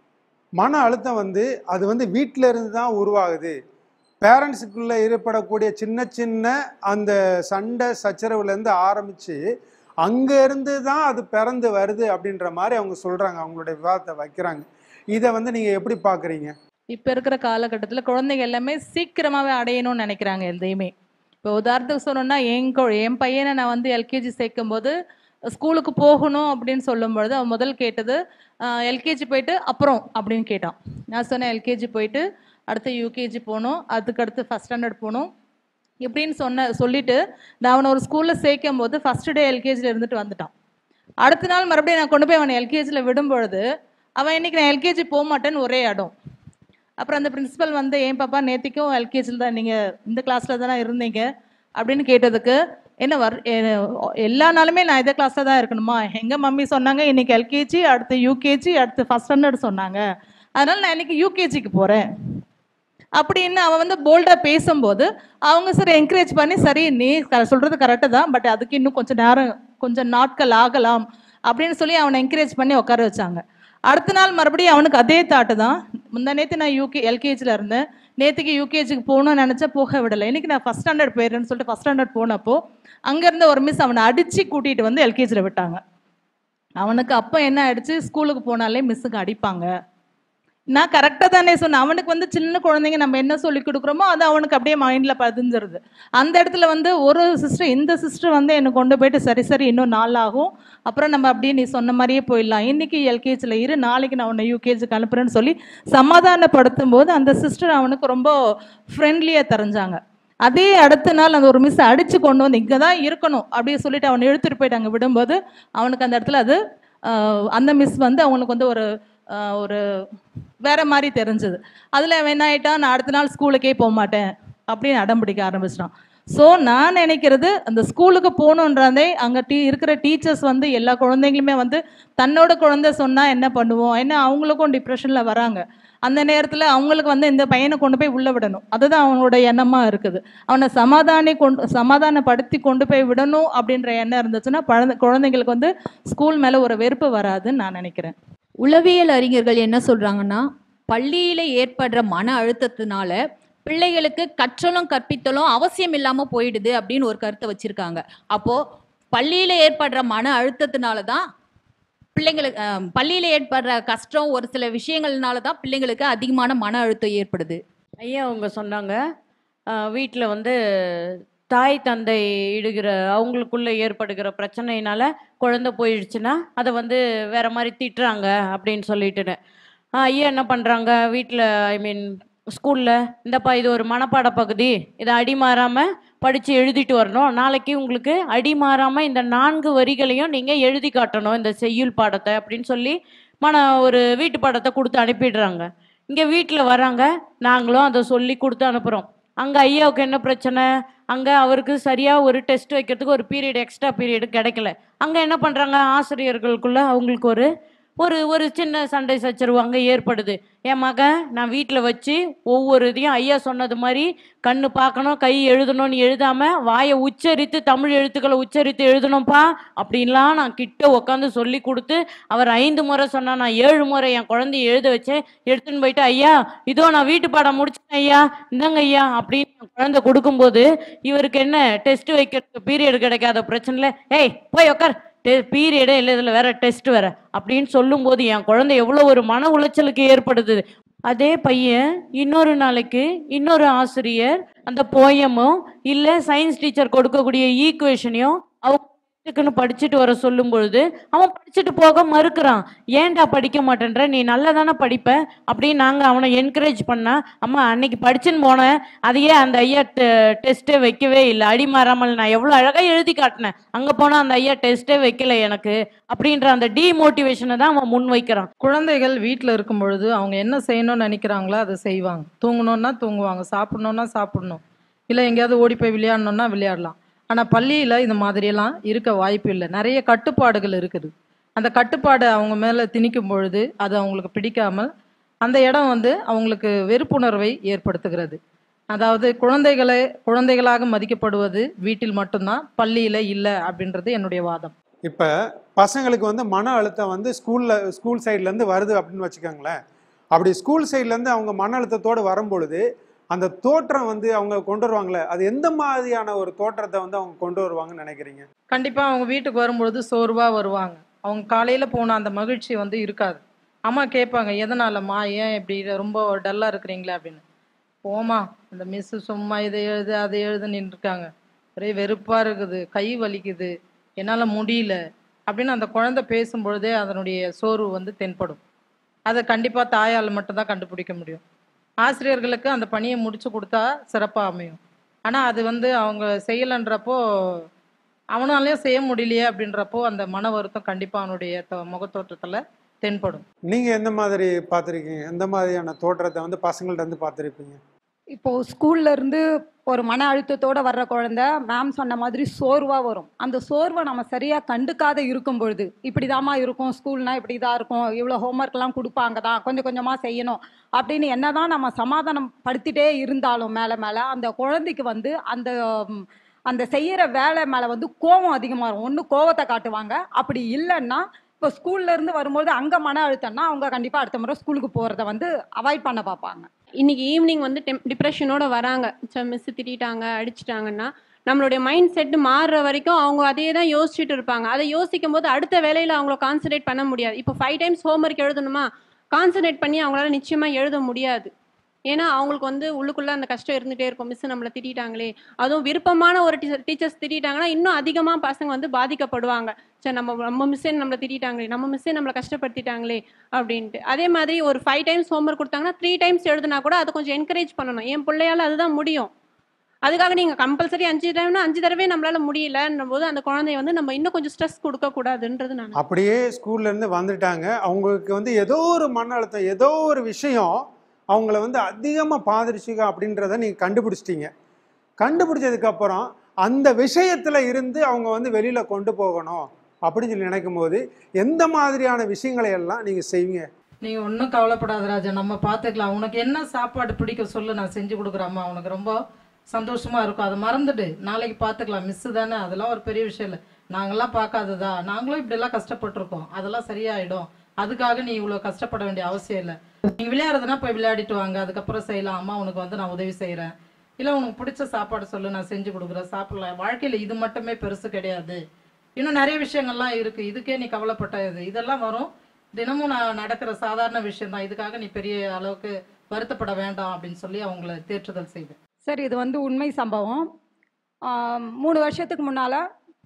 மன அழுத்தம் வந்து அது வந்து வீட்டில இருந்து தான் உருவாகுது, பேரண்ட்ஸுக்குள்ள ஏற்படக்கூடிய சின்ன சின்ன அந்த சண்டை சச்சரவுலேருந்து ஆரம்பிச்சு அங்கேருந்து தான் அது பிறந்து வருது அப்படின்ற மாதிரி அவங்க சொல்றாங்க, அவங்களுடைய விவாதத்தை வைக்கிறாங்க. இதை வந்து நீங்க எப்படி பார்க்குறீங்க? இப்போ இருக்கிற காலகட்டத்தில் குழந்தைங்க எல்லாமே சீக்கிரமாகவே அடையணும்னு நினைக்கிறாங்க எதையுமே. இப்போ உதாரணத்துக்கு சொன்னோன்னா என் கொ என் பையனை நான் வந்து எல்கேஜி சேர்க்கும் போது ஸ்கூலுக்கு போகணும் அப்படின்னு சொல்லும்பொழுது அவன் முதல் கேட்டது எல்கேஜி போயிட்டு அப்புறம் அப்படின்னு கேட்டான். நான் சொன்னேன் எல்கேஜி போயிட்டு அடுத்து யூகேஜி போகணும், அதுக்கு அடுத்து ஃபஸ்ட் ஸ்டாண்டர்ட் போகணும் இப்படின்னு சொன்ன சொல்லிட்டு நான் அவனை ஒரு ஸ்கூலில் சேர்க்கும் போது ஃபஸ்ட் டே எல்கேஜியில் இருந்துட்டு வந்துட்டான். அடுத்த நாள் மறுபடியும் நான் கொண்டு போய் அவனை எல்கேஜியில் விடும்பொழுது அவன் இன்னைக்கு நான் எல்கேஜி போக மாட்டேன்னு ஒரே இடம். அப்புறம் அந்த பிரின்சிபல் வந்து ஏன் பாப்பா நேத்திக்கும் எல்கேஜியில் தான் நீங்கள் இந்த கிளாஸில் தானே இருந்தீங்க அப்படின்னு கேட்டதுக்கு என்ன வர் எல்லா நாளுமே நான் இதே கிளாஸில் தான் இருக்கணுமா, எங்கள் மம்மி சொன்னாங்க இன்னைக்கு எல்கேஜி அடுத்து யூகேஜி அடுத்து ஃபஸ்ட் ஸ்டாண்டர்ட் சொன்னாங்க, அதனால் நான் இன்னைக்கு யூகேஜிக்கு போகிறேன் அப்படின்னு அவன் வந்து போல்டாக பேசும்போது அவங்க சரி என்கரேஜ் பண்ணி சரி நீ சொல்கிறது கரெக்டு தான், பட் அதுக்கு இன்னும் கொஞ்சம் நேரம் கொஞ்சம் நாட்கள் ஆகலாம் அப்படின்னு சொல்லி அவனை என்கரேஜ் பண்ணி உட்கார வச்சாங்க. அடுத்த நாள் மறுபடியும் அவனுக்கு அதே தாட்டு தான், முந்தா நேற்று நான் யூகே எல்கேஜியில் இருந்தேன், நேற்றுக்கு யூகேஜிக்கு போகணும்னு நினச்சா போக விடலை, இன்றைக்கி நான் ஃபஸ்ட் ஸ்டாண்டர்ட் போயிடுறேன்னு சொல்லிட்டு ஃபஸ்ட் ஸ்டாண்டர்ட் போனப்போ அங்கேருந்து ஒரு மிஸ் அவனை அடித்து கூட்டிகிட்டு வந்து எல்கேஜியில் விட்டாங்க. அவனுக்கு அப்போ என்ன ஆயிடுச்சு, ஸ்கூலுக்கு போனாலே மிஸ்ஸுக்கு அடிப்பாங்க. நான் கரெக்டாக தானே சொன்னேன், அவனுக்கு வந்து சின்ன குழந்தைங்க நம்ம என்ன சொல்லி கொடுக்குறோமோ அது அவனுக்கு அப்படியே மைண்டில் பதிஞ்சிருது. அந்த இடத்துல வந்து ஒரு சிஸ்டர் இந்த சிஸ்டர் வந்து என்னை கொண்டு போயிட்டு சரி சரி இன்னும் நாள் ஆகும், அப்புறம் நம்ம அப்படியே நீ சொன்ன மாதிரியே போயிடலாம், இன்றைக்கி எல்கேஜியில் இரு நாளைக்கு நான் உன்னை யூகேஜிக்கு அனுப்புகிறேன்னு சொல்லி சமாதானப்படுத்தும் போது அந்த சிஸ்டர் அவனுக்கு ரொம்ப ஃப்ரெண்ட்லியாக தெரிஞ்சாங்க. அதே அடுத்த நாள் அந்த ஒரு மிஸ் அடித்து கொண்டு வந்து இங்கே தான் இருக்கணும் அப்படின்னு சொல்லிட்டு அவனை எடுத்துகிட்டு போயிட்டு அங்கே விடும்போது அவனுக்கு அந்த இடத்துல அது அந்த மிஸ் வந்து அவனுக்கு வந்து ஒரு ஒரு வேற மாதிரி தெரிஞ்சது. அதில் என்ன ஆகிட்டான், நான் அடுத்த நாள் ஸ்கூலுக்கே போக மாட்டேன் அப்படின்னு அடம் பிடிக்க ஆரம்பிச்சிட்டான். ஸோ நான் நினைக்கிறது அந்த ஸ்கூலுக்கு போகணுன்றதே அங்கே டீ இருக்கிற டீச்சர்ஸ் வந்து எல்லா குழந்தைங்களுமே வந்து தன்னோட குழந்தை சொன்னால் என்ன பண்ணுவோம், ஏன்னா அவங்களுக்கும் டிப்ரெஷனில் வராங்க, அந்த நேரத்தில் அவங்களுக்கு வந்து இந்த பையனை கொண்டு போய் உள்ளே விடணும், அதுதான் அவனோட எண்ணமாக இருக்குது. அவனை சமாதானி கொண்டு சமாதானப்படுத்தி கொண்டு போய் விடணும் அப்படின்ற எண்ணம் இருந்துச்சுன்னா குழந்தை குழந்தைங்களுக்கு வந்து ஸ்கூல் மேலே ஒரு வெறுப்பு வராதுன்னு நான் நினைக்கிறேன். உளவியல் அறிஞர்கள் என்ன சொல்றாங்கன்னா, பள்ளியில ஏற்படுற மன அழுத்தத்தினால பிள்ளைகளுக்கு கற்றலும் கற்பித்தலும் அவசியம் இல்லாம போயிடுது அப்படின்னு ஒரு கருத்தை வச்சிருக்காங்க. அப்போ பள்ளியில ஏற்படுற மன அழுத்தத்தினால தான் பிள்ளைங்களுக்கு பள்ளியில ஏற்படுற கஷ்டம் ஒரு சில விஷயங்கள்னால தான் பிள்ளைங்களுக்கு அதிகமான மன அழுத்தம் ஏற்படுது. ஐயா அவங்க சொன்னாங்க வீட்டில் வந்து தாய் தந்தை இடுகிற அவங்களுக்குள்ள ஏற்படுகிற பிரச்சனையினால குழந்தை போயிடுச்சுன்னா அதை வந்து வேற மாதிரி திட்டுறாங்க அப்படின்னு சொல்லிட்டுன்னு. ஐயா என்ன பண்ணுறாங்க வீட்டில், ஐ மீன் ஸ்கூலில், இந்தப்பா இது ஒரு மனப்பாட பகுதி, இதை அடி மாறாமல் படித்து எழுதிட்டு வரணும், நாளைக்கு உங்களுக்கு அடி மாறாமல் இந்த நான்கு வரிகளையும் நீங்கள் எழுதி காட்டணும் இந்த செய்யுள் பாடத்தை அப்படின்னு சொல்லி மன ஒரு வீட்டு பாடத்தை கொடுத்து அனுப்பிடுறாங்க. இங்கே வீட்டில் வராங்க, நாங்களும் அதை சொல்லி கொடுத்து அனுப்புகிறோம். அங்கே ஐயாவுக்கு என்ன பிரச்சனை, அங்கே அவருக்கு சரியாக ஒரு டெஸ்ட் வைக்கிறதுக்கு ஒரு பீரியட் எக்ஸ்ட்ரா பீரியடு கிடைக்கல. அங்கே என்ன பண்ணுறாங்க, ஆசிரியர்களுக்குள்ள அவங்களுக்கு ஒரு ஒரு ஒரு சின்ன சண்டை சச்சரவு அங்கே ஏற்படுது. என் மகன் நான் வீட்டில் வச்சு ஒவ்வொரு இதையும் ஐயா சொன்னது மாதிரி கண்ணு பார்க்கணும், கை எழுதணும்னு எழுதாமல் வாயை உச்சரித்து தமிழ் எழுத்துக்களை உச்சரித்து எழுதணும்ப்பா அப்படின்லாம் நான் கிட்ட உட்காந்து சொல்லி கொடுத்து, அவர் ஐந்து முறை சொன்னால் நான் ஏழு முறை என் குழந்தைய எழுத வச்சேன். எடுத்துன்னு போயிட்டு ஐயா இதோ நான் வீட்டு பாடம் முடிச்சேன் ஐயா, இந்தாங்க ஐயா அப்படின்னு என் குழந்தை கொடுக்கும்போது இவருக்கு என்ன டெஸ்ட் வைக்கிறதுக்கு பீரியட் கிடைக்காத பிரச்சனைல, ஏய் போய் உக்கார், பீரியடே இல்லை, இதில் வேற டெஸ்ட் வேற அப்படின்னு சொல்லும்போது என் குழந்தை எவ்வளோ ஒரு மன உளைச்சலுக்கு ஏற்படுது. அதே பையன் இன்னொரு நாளைக்கு இன்னொரு ஆசிரியர் அந்த போயமோ இல்லை சயின்ஸ் டீச்சர் கொடுக்கக்கூடிய ஈக்குவேஷனையும் அவங்க படிச்சுட்டு வர சொல்லும் பொழுது அவன் படிச்சுட்டு போக மறுக்கிறான். ஏன்டா படிக்க மாட்டேன்ற, நீ நல்லா தானே படிப்ப அப்படின்னு நாங்கள் அவனை என்கரேஜ் பண்ணா, அம்மா அன்னைக்கு படிச்சுன்னு போனேன், அதையே அந்த ஐயா டெஸ்ட்டே வைக்கவே இல்லை, அடி மாறாமல் நான் எவ்வளோ அழகாக எழுதி காட்டினேன், அங்கே போனால் அந்த ஐயா டெஸ்ட்டே வைக்கல எனக்கு அப்படின்ற அந்த டிமோட்டிவேஷனை தான் அவன் முன் வைக்கிறான். குழந்தைகள் வீட்டில் இருக்கும் பொழுது அவங்க என்ன செய்யணும்னு நினைக்கிறாங்களோ அதை செய்வாங்க. தூங்கணும்னா தூங்குவாங்க, சாப்பிடணுன்னா சாப்பிடணும், இல்லை எங்கேயாவது ஓடி போய் விளையாடணுன்னா விளையாடலாம். ஆனால் பள்ளியில் இந்த மாதிரியெல்லாம் இருக்க வாய்ப்பு இல்லை. நிறைய கட்டுப்பாடுகள் இருக்குது. அந்த கட்டுப்பாடு அவங்க மேலே திணிக்கும் பொழுது அது அவங்களுக்கு பிடிக்காமல் அந்த இடம் வந்து அவங்களுக்கு வெறுப்புணர்வை ஏற்படுத்துகிறது. அதாவது குழந்தைகளை குழந்தைகளாக மதிக்கப்படுவது வீட்டில் மட்டும்தான், பள்ளியில் இல்லை அப்படின்றது என்னுடைய வாதம். இப்போ பசங்களுக்கு வந்து மன அழுத்தம் வந்து ஸ்கூலில் ஸ்கூல் சைட்லேருந்து வருது அப்படின்னு வச்சுக்கோங்களேன். அப்படி ஸ்கூல் சைட்லேருந்து அவங்க மன அழுத்தத்தோடு வரும்பொழுது அந்த தோற்றம் வந்து அவங்க கொண்டு வருவாங்களே, அது எந்த மாதிரியான ஒரு தோற்றத்தை வந்து அவங்க கொண்டு வருவாங்கன்னு நினைக்கிறீங்க? கண்டிப்பாக அவங்க வீட்டுக்கு வரும்பொழுது சோர்வாக வருவாங்க. அவங்க காலையில் போன அந்த மகிழ்ச்சி வந்து இருக்காது. அம்மா கேட்பாங்க, எதனாலம்மா, ஏன் இப்படி ரொம்ப டல்லாக இருக்கிறீங்களே அப்படின்னு. போமா அந்த மிஸ்ஸு சும்மா இதை எழுது அதை எழுதுன்னு இருக்காங்க, ஒரே வெறுப்பாக இருக்குது, கை வலிக்குது, என்னால் முடியல அப்படின்னு அந்த குழந்தை பேசும்பொழுதே அதனுடைய சோர்வு வந்து தென்படும். அதை கண்டிப்பாக தாயால் மட்டும்தான் கண்டுபிடிக்க முடியும். ஆசிரியர்களுக்கு அந்த பணியை முடிச்சு கொடுத்தா சிறப்பாக அமையும். ஆனால் அது வந்து அவங்க செய்யலைன்றப்போ, அவனாலையும் செய்ய முடியலையே அப்படின்றப்போ அந்த மன வருத்தம் கண்டிப்பாக அவனுடைய முகத்தோற்றத்தில் தென்படும். நீங்கள் எந்த மாதிரி பார்த்துருக்கீங்க? எந்த மாதிரியான தோற்றத்தை வந்து பசங்கள்ட்ட வந்து பார்த்துருப்பீங்க? இப்போது ஸ்கூல்லேருந்து ஒரு மன அழுத்தத்தோடு வர்ற குழந்த மேம் சொன்ன மாதிரி சோர்வாக வரும். அந்த சோர்வை நம்ம சரியாக கண்டுக்காத இருக்கும் பொழுது, இப்படி தாம்மா இருக்கும், ஸ்கூல்னால் இப்படி தான் இருக்கும், இவ்வளோ ஹோம்ஒர்க்லாம் கொடுப்பாங்க தான், கொஞ்சம் கொஞ்சமாக செய்யணும் அப்படின்னு என்ன தான் நம்ம சமாதானம் படுத்திட்டே இருந்தாலும் மேலே மேலே அந்த குழந்தைக்கு வந்து அந்த அந்த செய்கிற வேலை மேலே வந்து கோபம் அதிகமாக இருக்கும். ஒன்று கோவத்தை காட்டுவாங்க, அப்படி இல்லைன்னா இப்போ ஸ்கூல்லேருந்து வரும்போது அங்கே மன அழுத்தம்னா அவங்க கண்டிப்பாக அடுத்த முறை ஸ்கூலுக்கு போகிறத வந்து அவாய்ட் பண்ண பார்ப்பாங்க. இன்னைக்கு ஈவினிங் வந்து டெம் டிப்ரெஷனோட வராங்க, மிஸ் திட்டாங்க அடிச்சிட்டாங்கன்னா நம்மளுடைய மைண்ட் செட் மாறுற வரைக்கும் அவங்க அதே தான் யோசிச்சுட்டு இருப்பாங்க. அதை யோசிக்கும் போது அடுத்த வேலையில் அவங்கள கான்சன்ட்ரேட் பண்ண முடியாது. இப்போ ஃபைவ் டைம்ஸ் ஹோம்ஒர்க் எழுதணுமா, கான்சன்ட்ரேட் பண்ணி அவங்களால நிச்சயமாக எழுத முடியாது. ஏன்னா அவங்களுக்கு வந்து உள்ளுக்குள்ளே அந்த கஷ்டம் இருந்துகிட்டே இருக்கும், மிஸ் நம்மளை திட்டாங்களே. அதுவும் விருப்பமான ஒரு டீச்சர் டீச்சர்ஸ் திட்டாங்கன்னா இன்னும் அதிகமாக பசங்க வந்து பாதிக்கப்படுவாங்க. சரி நம்ம நம்ம மிஸ்ஸே நம்மளை திட்டாங்களே, நம்ம மிஸ்ஸே நம்மளை கஷ்டப்படுத்திட்டாங்களே அப்படின்ட்டு. அதே மாதிரி ஒரு ஃபைவ் டைம்ஸ் ஹோம்ஒர்க் கொடுத்தாங்கன்னா த்ரீ டைம்ஸ் எழுதுனா கூட அதை கொஞ்சம் என்கரேஜ் பண்ணணும். என் பிள்ளையால் அதுதான் முடியும். அதுக்காக நீங்கள் கம்பல்சரி அஞ்சு டைம்னா அஞ்சு தடவை நம்மளால முடியலன்னும் போது அந்த குழந்தைய வந்து நம்ம இன்னும் கொஞ்சம் ஸ்ட்ரெஸ் கொடுக்கக்கூடாதுன்றது நான். அப்படியே ஸ்கூல்லேருந்து வந்துட்டாங்க, அவங்களுக்கு வந்து ஏதோ ஒரு மன அழுத்தம், ஏதோ ஒரு விஷயம் அவங்கள வந்து அதிகமாக பாதிச்சுக்க அப்படின்றத நீங்கள் கண்டுபிடிச்சிட்டீங்க. கண்டுபிடிச்சதுக்கப்புறம் அந்த விஷயத்தில் இருந்து அவங்க வந்து வெளியில் கொண்டு போகணும் அப்படின்னு சொல்லி நினைக்கும் போது எந்த மாதிரியான விஷயங்களை எல்லாம் நீங்கள் செய்வீங்க? நீங்கள் ஒன்றும் கவலைப்படாத ராஜா, நம்ம பார்த்துக்கலாம். உனக்கு என்ன சாப்பாடு பிடிக்க சொல்லு, நான் செஞ்சு கொடுக்குறேம்மா, உனக்கு ரொம்ப சந்தோஷமாக இருக்கும், அதை மறந்துடு, நாளைக்கு பார்த்துக்கலாம், மிஸ்ஸு தானே, அதெல்லாம் ஒரு பெரிய விஷயம் இல்லை, நாங்கள்லாம் பார்க்காததா, நாங்களும் இப்படிலாம் கஷ்டப்பட்டுருக்கோம், அதெல்லாம் சரியாயிடும், அதுக்காக நீ இவ்வளோ கஷ்டப்பட வேண்டிய அவசியம் இல்லை, நீங்கள் விளையாடுறதுனா போய் விளையாடிட்டு வாங்க, அதுக்கப்புறம் செய்யலாம், அம்மா உனக்கு வந்து நான் உதவி செய்கிறேன், இல்லை உனக்கு பிடிச்ச சாப்பாடு சொல்லு, நான் செஞ்சு கொடுக்குறேன், சாப்பிடலாம். வாழ்க்கையில் இது மட்டுமே பெருசு கிடையாது, இன்னும் நிறைய விஷயங்கள்லாம் இருக்குது, இதுக்கே நீ கவலைப்பட்ட இது இதெல்லாம் வரும், தினமும் நான் நடக்கிற சாதாரண விஷயம் தான், இதுக்காக நீ பெரிய அளவுக்கு வருத்தப்பட வேண்டாம் அப்படின்னு சொல்லி அவங்கள தேற்றுதல் செய்வேன். சார், இது வந்து உண்மை சம்பவம். மூணு வருஷத்துக்கு முன்னால்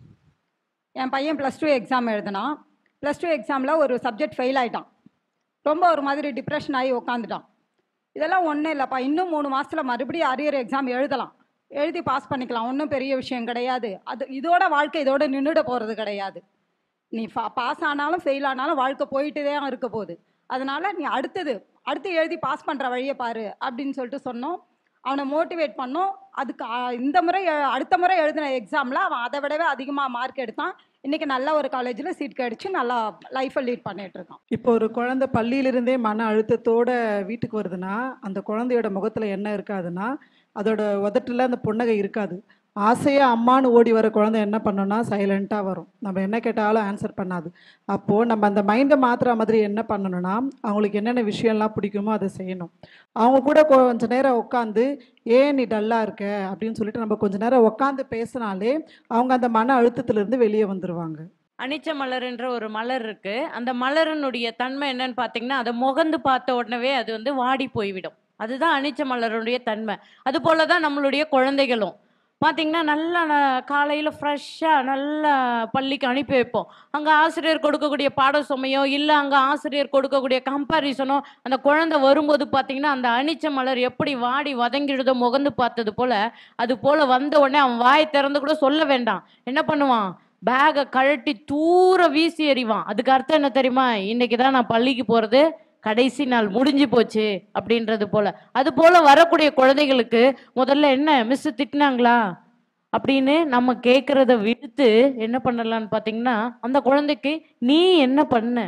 என் பையன் ப்ளஸ் டூ எக்ஸாம் எழுதினான். ப்ளஸ் டூ எக்ஸாமில் ஒரு சப்ஜெக்ட் ஃபெயில் ஆகிட்டான். ரொம்ப ஒரு மாதிரி டிப்ரெஷன் ஆகி உக்காந்துட்டான். இதெல்லாம் ஒன்றும் இல்லைப்பா, இன்னும் மூணு மாதத்தில் மறுபடியும் அரியர் எக்ஸாம் எழுதலாம், எழுதி பாஸ் பண்ணிக்கலாம், ஒன்றும் பெரிய விஷயம் கிடையாது, அது இதோட வாழ்க்கை இதோட நின்றுட போகிறது கிடையாது, நீ ஃபா பாஸ் ஆனாலும் ஃபெயில் ஆனாலும் வாழ்க்கை போயிட்டு தான் இருக்க போகுது, அதனால் நீ அடுத்தது அடுத்து எழுதி பாஸ் பண்ணுற வழியை பாரு அப்படின்னு சொல்லிட்டு சொன்னோம். அவனை மோட்டிவேட் பண்ணோம். அதுக்கு அ- இந்த முறை எ- அடுத்த முறை எழுதின எக்ஸாமில் அவன் அதை விடவே அதிகமாக மார்க் எடுத்தான். இன்னைக்கு நல்ல ஒரு காலேஜில் சீட் கிடைச்சு நல்லா லைஃப்பை லீட் பண்ணிட்டு இருக்கான். இப்போ ஒரு குழந்தை பள்ளியிலிருந்தே மன அழுத்தத்தோட வீட்டுக்கு வருதுன்னா அந்த குழந்தையோட முகத்தில் என்ன இருக்காதுன்னா அதோட உதட்டில் அந்த புன்னகை இருக்காது. ஆசையாக அம்மானு ஓடி வர குழந்தை என்ன பண்ணோன்னா சைலண்ட்டாக வரும். நம்ம என்ன கேட்டாலும் ஆன்சர் பண்ணாது. அப்போது நம்ம அந்த மைண்டை மாற்றுற மாதிரி என்ன பண்ணணும்னா அவங்களுக்கு என்னென்ன விஷயம்லாம் பிடிக்குமோ அதை செய்யணும். அவங்க கூட கொஞ்ச நேரம் உட்காந்து ஏன் நீ டல்லாக இருக்க அப்படின்னு சொல்லிட்டு நம்ம கொஞ்ச நேரம் உட்காந்து பேசினாலே அவங்க அந்த மன அழுத்தத்திலேருந்து வெளியே வந்துடுவாங்க. அனிச்ச மலர்ன்ற ஒரு மலர் இருக்கு. அந்த மலரினுடைய தன்மை என்னன்னு பார்த்தீங்கன்னா அதை முகந்து பார்த்த உடனே அது வந்து வாடி போய்விடும். அதுதான் அனிச்ச மலருடைய தன்மை. அது போல தான் நம்மளுடைய குழந்தைகளும் பார்த்தீங்கன்னா நல்லா காலையில் ஃப்ரெஷ்ஷாக நல்லா பள்ளிக்கு அனுப்பி வைப்போம். அங்கே ஆசிரியர் கொடுக்கக்கூடிய பாட சுமையோ இல்லை அங்கே ஆசிரியர் கொடுக்கக்கூடிய கம்பாரிசனோ அந்த குழந்தை வரும்போது பார்த்தீங்கன்னா அந்த அனிச்ச மலர் எப்படி வாடி வதங்கிடுதோ முகந்து பார்த்தது போல் அது போல் வந்த உடனே அவன் வாய் திறந்து கூட சொல்ல வேண்டாம். என்ன பண்ணுவான்? பேகை கழட்டி தூர வீசி எறிவான். அதுக்கு அர்த்தம் என்ன தெரியுமா? இன்னைக்கு தான் நான் பள்ளிக்கு போகிறது கடைசி நாள், முடிஞ்சு போச்சு அப்படின்றது போல. அது போல வரக்கூடிய குழந்தைகளுக்கு முதல்ல என்ன மிஸ் திட்டினாங்களா அப்படின்னு நம்ம கேட்குறத விடுத்து என்ன பண்ணலான்னு பார்த்தீங்கன்னா அந்த குழந்தைக்கு நீ என்ன பண்ண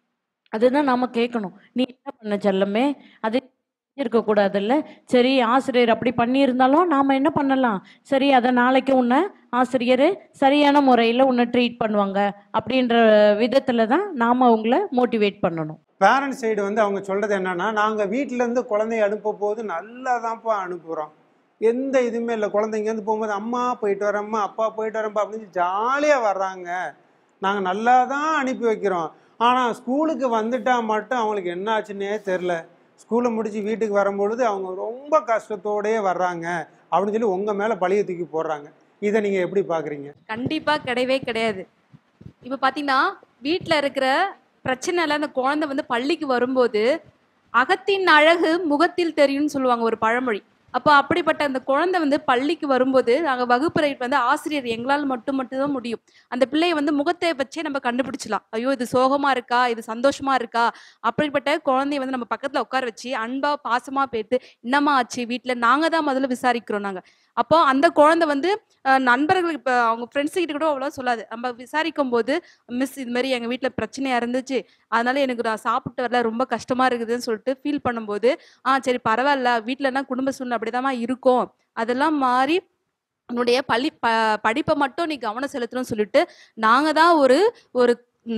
அதுதான் நம்ம கேட்கணும். நீ என்ன பண்ண செல்லமே, அது இருக்கக்கூடாதுல்ல. சரி ஆசிரியர் அப்படி பண்ணியிருந்தாலும் நாம் என்ன பண்ணலாம், சரி அதை நாளைக்கு உன்னை ஆசிரியர் சரியான முறையில் உன்னை ட்ரீட் பண்ணுவாங்க அப்படின்ற விதத்தில் தான் நாம் அவங்கள மோட்டிவேட் பண்ணணும். பேரண்ட்ஸ் சைடு வந்து அவங்க சொல்கிறது என்னன்னா, நாங்கள் வீட்டிலேருந்து குழந்தைய அனுப்ப போது நல்லா தான்ப்பா அனுப்புகிறோம், எந்த இதுவுமே இல்லை. குழந்தைங்கேருந்து போகும்போது அம்மா போயிட்டு வரேம்மா அப்பா போயிட்டு வரேன்ப்பா அப்படின்னு ஜாலியாக வர்றாங்க. நாங்கள் நல்லா தான் அனுப்பி வைக்கிறோம். ஆனால் ஸ்கூலுக்கு வந்துட்டால் மட்டும் அவங்களுக்கு என்ன ஆச்சுன்னே தெரில. ஸ்கூலை முடித்து வீட்டுக்கு வரும்பொழுது அவங்க ரொம்ப கஷ்டத்தோடயே வர்றாங்க அப்படின்னு சொல்லி உங்கள் மேலே பழிய தூக்கி போடுறாங்க. இதை நீங்கள் எப்படி பார்க்குறீங்க? கண்டிப்பாக கிடையவே கிடையாது. இப்போ பார்த்தீங்கன்னா வீட்டில் இருக்கிற பிரச்சனைல அந்த குழந்தை வந்து பள்ளிக்கு வரும்போது அகத்தின் அழகு முகத்தில் தெரியும்னு சொல்லுவாங்க ஒரு பழமொழி. அப்போ அப்படிப்பட்ட அந்த குழந்தை வந்து பள்ளிக்கு வரும்போது நாங்கள் வகுப்பறை வந்து ஆசிரியர் எங்களால் மட்டும் மட்டும்தான் முடியும். அந்த பிள்ளையை வந்து முகத்தை வச்சே நம்ம கண்டுபிடிச்சலாம். ஐயோ இது சோகமாக இருக்கா, இது சந்தோஷமா இருக்கா. அப்படிப்பட்ட குழந்தைய வந்து நம்ம பக்கத்தில் உட்கார வச்சு அன்பா பாசமாக பேத்து என்னம்மா ஆச்சு வீட்டில் நாங்கள் தான் முதல்ல விசாரிக்கிறோம் நாங்கள். அப்போ அந்த குழந்தை வந்து நண்பர்களுக்கு இப்போ அவங்க ஃப்ரெண்ட்ஸ் கிட்ட கூட அவ்வளோ சொல்லாது. நம்ம விசாரிக்கும் போது மிஸ் இது மாதிரி எங்கள் வீட்டில் பிரச்சனையாக இருந்துச்சு, அதனால எனக்கு நான் சாப்பிட்டு வரல ரொம்ப கஷ்டமாக இருக்குதுன்னு சொல்லிட்டு ஃபீல் பண்ணும்போது ஆ சரி பரவாயில்ல வீட்டிலனா குடும்ப சூழ்நிலை அப்படிதாம்மா இருக்கும், அதெல்லாம் மாறி உன்னுடைய பள்ளி ப படிப்பை மட்டும் நீ கவனம் செலுத்தணும்னு சொல்லிட்டு நாங்கள் தான் ஒரு ஒரு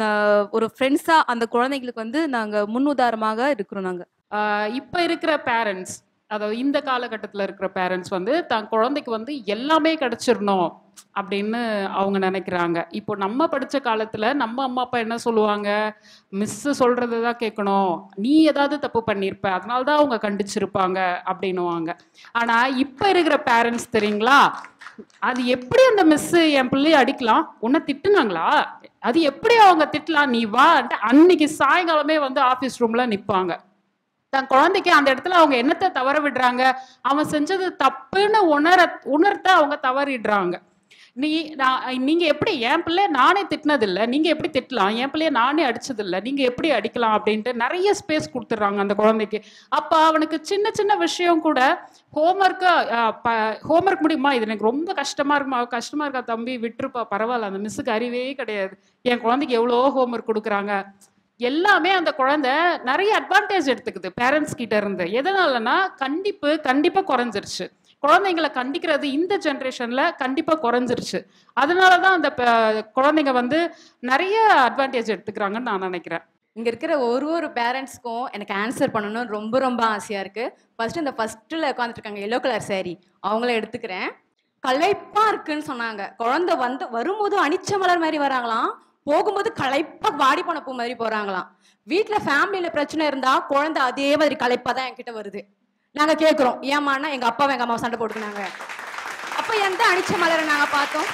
ஒரு ஃப்ரெண்ட்ஸாக அந்த குழந்தைங்களுக்கு வந்து நாங்கள் முன் உதாரணமாக இருக்கிறோம். நாங்கள் இப்போ இருக்கிற பேரண்ட்ஸ், அதாவது இந்த காலகட்டத்தில் இருக்கிற பேரண்ட்ஸ் வந்து தன் குழந்தைக்கு வந்து எல்லாமே கிடைச்சிடணும் அப்படின்னு அவங்க நினைக்கிறாங்க. இப்போ நம்ம படித்த காலத்தில் நம்ம அம்மா அப்பா என்ன சொல்லுவாங்க, மிஸ்ஸு சொல்கிறது தான் கேட்கணும், நீ ஏதாவது தப்பு பண்ணியிருப்ப அதனால தான் அவங்க கண்டிச்சிருப்பாங்க அப்படின்னுவாங்க. ஆனால் இப்போ இருக்கிற பேரண்ட்ஸ் தெரியுங்களா, அது எப்படி அந்த மிஸ்ஸு என் பிள்ளைய அடிக்கலாம், உன்னை திட்டுனாங்களா, அது எப்படி அவங்க திட்டலாம், நீ வா அன்னைக்கு சாயங்காலமே வந்து ஆஃபீஸ் ரூமில் நிற்பாங்க. தன் குழந்தைக்கு அந்த இடத்துல அவங்க என்னத்தை தவற விடுறாங்க, அவன் செஞ்சது தப்புன்னு உணர உணர்த்த அவங்க தவறிடுறாங்க. நீ நான் நீங்க எப்படி என் பிள்ளைய நானே திட்டினதில்லை, நீங்க எப்படி திட்டலாம், என் பிள்ளைய நானே அடிச்சதில்லை, நீங்க எப்படி அடிக்கலாம் அப்படின்ட்டு நிறைய ஸ்பேஸ் கொடுத்துட்றாங்க அந்த குழந்தைக்கு. அப்போ அவனுக்கு சின்ன சின்ன விஷயம் கூட ஹோம்ஒர்க்கு ஹோம்ஒர்க் முடியுமா, இது எனக்கு ரொம்ப கஷ்டமா இருக்குமா, கஷ்டமா இருக்கா தம்பி விட்டுருப்பா பரவாயில்ல, அந்த மிஸ்ஸுக்கு அறிவே கிடையாது, என் குழந்தைக்கு எவ்வளோ ஹோம்ஒர்க் கொடுக்குறாங்க, எல்லாமே அந்த குழந்தை நிறைய அட்வான்டேஜ் எடுத்துக்குது பேரண்ட்ஸ் கிட்ட இருந்து. எதனாலனா கண்டிப்பு கண்டிப்பா குறைஞ்சிருச்சு, குழந்தைங்களை கண்டிக்கிறது இந்த ஜென்ரேஷன்ல கண்டிப்பா குறைஞ்சிருச்சு. அதனாலதான் அந்த குழந்தைங்க வந்து நிறைய அட்வான்டேஜ் எடுத்துக்கிறாங்கன்னு நான் நினைக்கிறேன். இங்கே இருக்கிற ஒரு ஒரு பேரண்ட்ஸ்க்கும் எனக்கு ஆன்சர் பண்ணணும்னு ரொம்ப ரொம்ப ஆசையாக இருக்குது. ஃபர்ஸ்ட் இந்த ஃபர்ஸ்ட்டில் உட்காந்துருக்காங்க எல்லோ கலர் சாரி, அவங்கள எடுத்துக்கிறேன். களைப்பாக இருக்குன்னு சொன்னாங்க. குழந்தை வந்து வரும்போது அனிச்ச மலர் மாதிரி வராங்களாம், போகும்போது களைப்பாக வாடி போன பூ மாதிரி போகிறாங்களாம். வீட்டில் ஃபேமிலியில் பிரச்சனை இருந்தால் குழந்தை அதே மாதிரி களைப்பாக தான் என்கிட்ட வருது. நாங்கள் கேட்குறோம் ஏமான்னா எங்கள் அப்பாவை எங்கள் அம்மாவை சண்டை போட்டுக்கினாங்க. அப்போ எந்த அனிச்ச மலரை நாங்கள் பார்த்தோம்?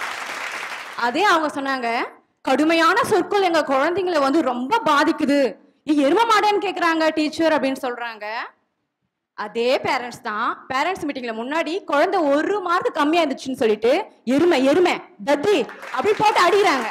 அதே அவங்க சொன்னாங்க கடுமையான சொற்கள் எங்கள் குழந்தைங்களை வந்து ரொம்ப பாதிக்குது, நீ எரும மாடேன்னு கேட்குறாங்க டீச்சர் அப்படின்னு சொல்கிறாங்க. அதே பேரண்ட்ஸ் தான் பேரண்ட்ஸ் மீட்டிங்கில் முன்னாடி குழந்தை ஒரு மார்க் கம்மியாக இருந்துச்சுன்னு சொல்லிட்டு எருமை எருமை தத்தி அப்படி போட்டு அடிக்கிறாங்க.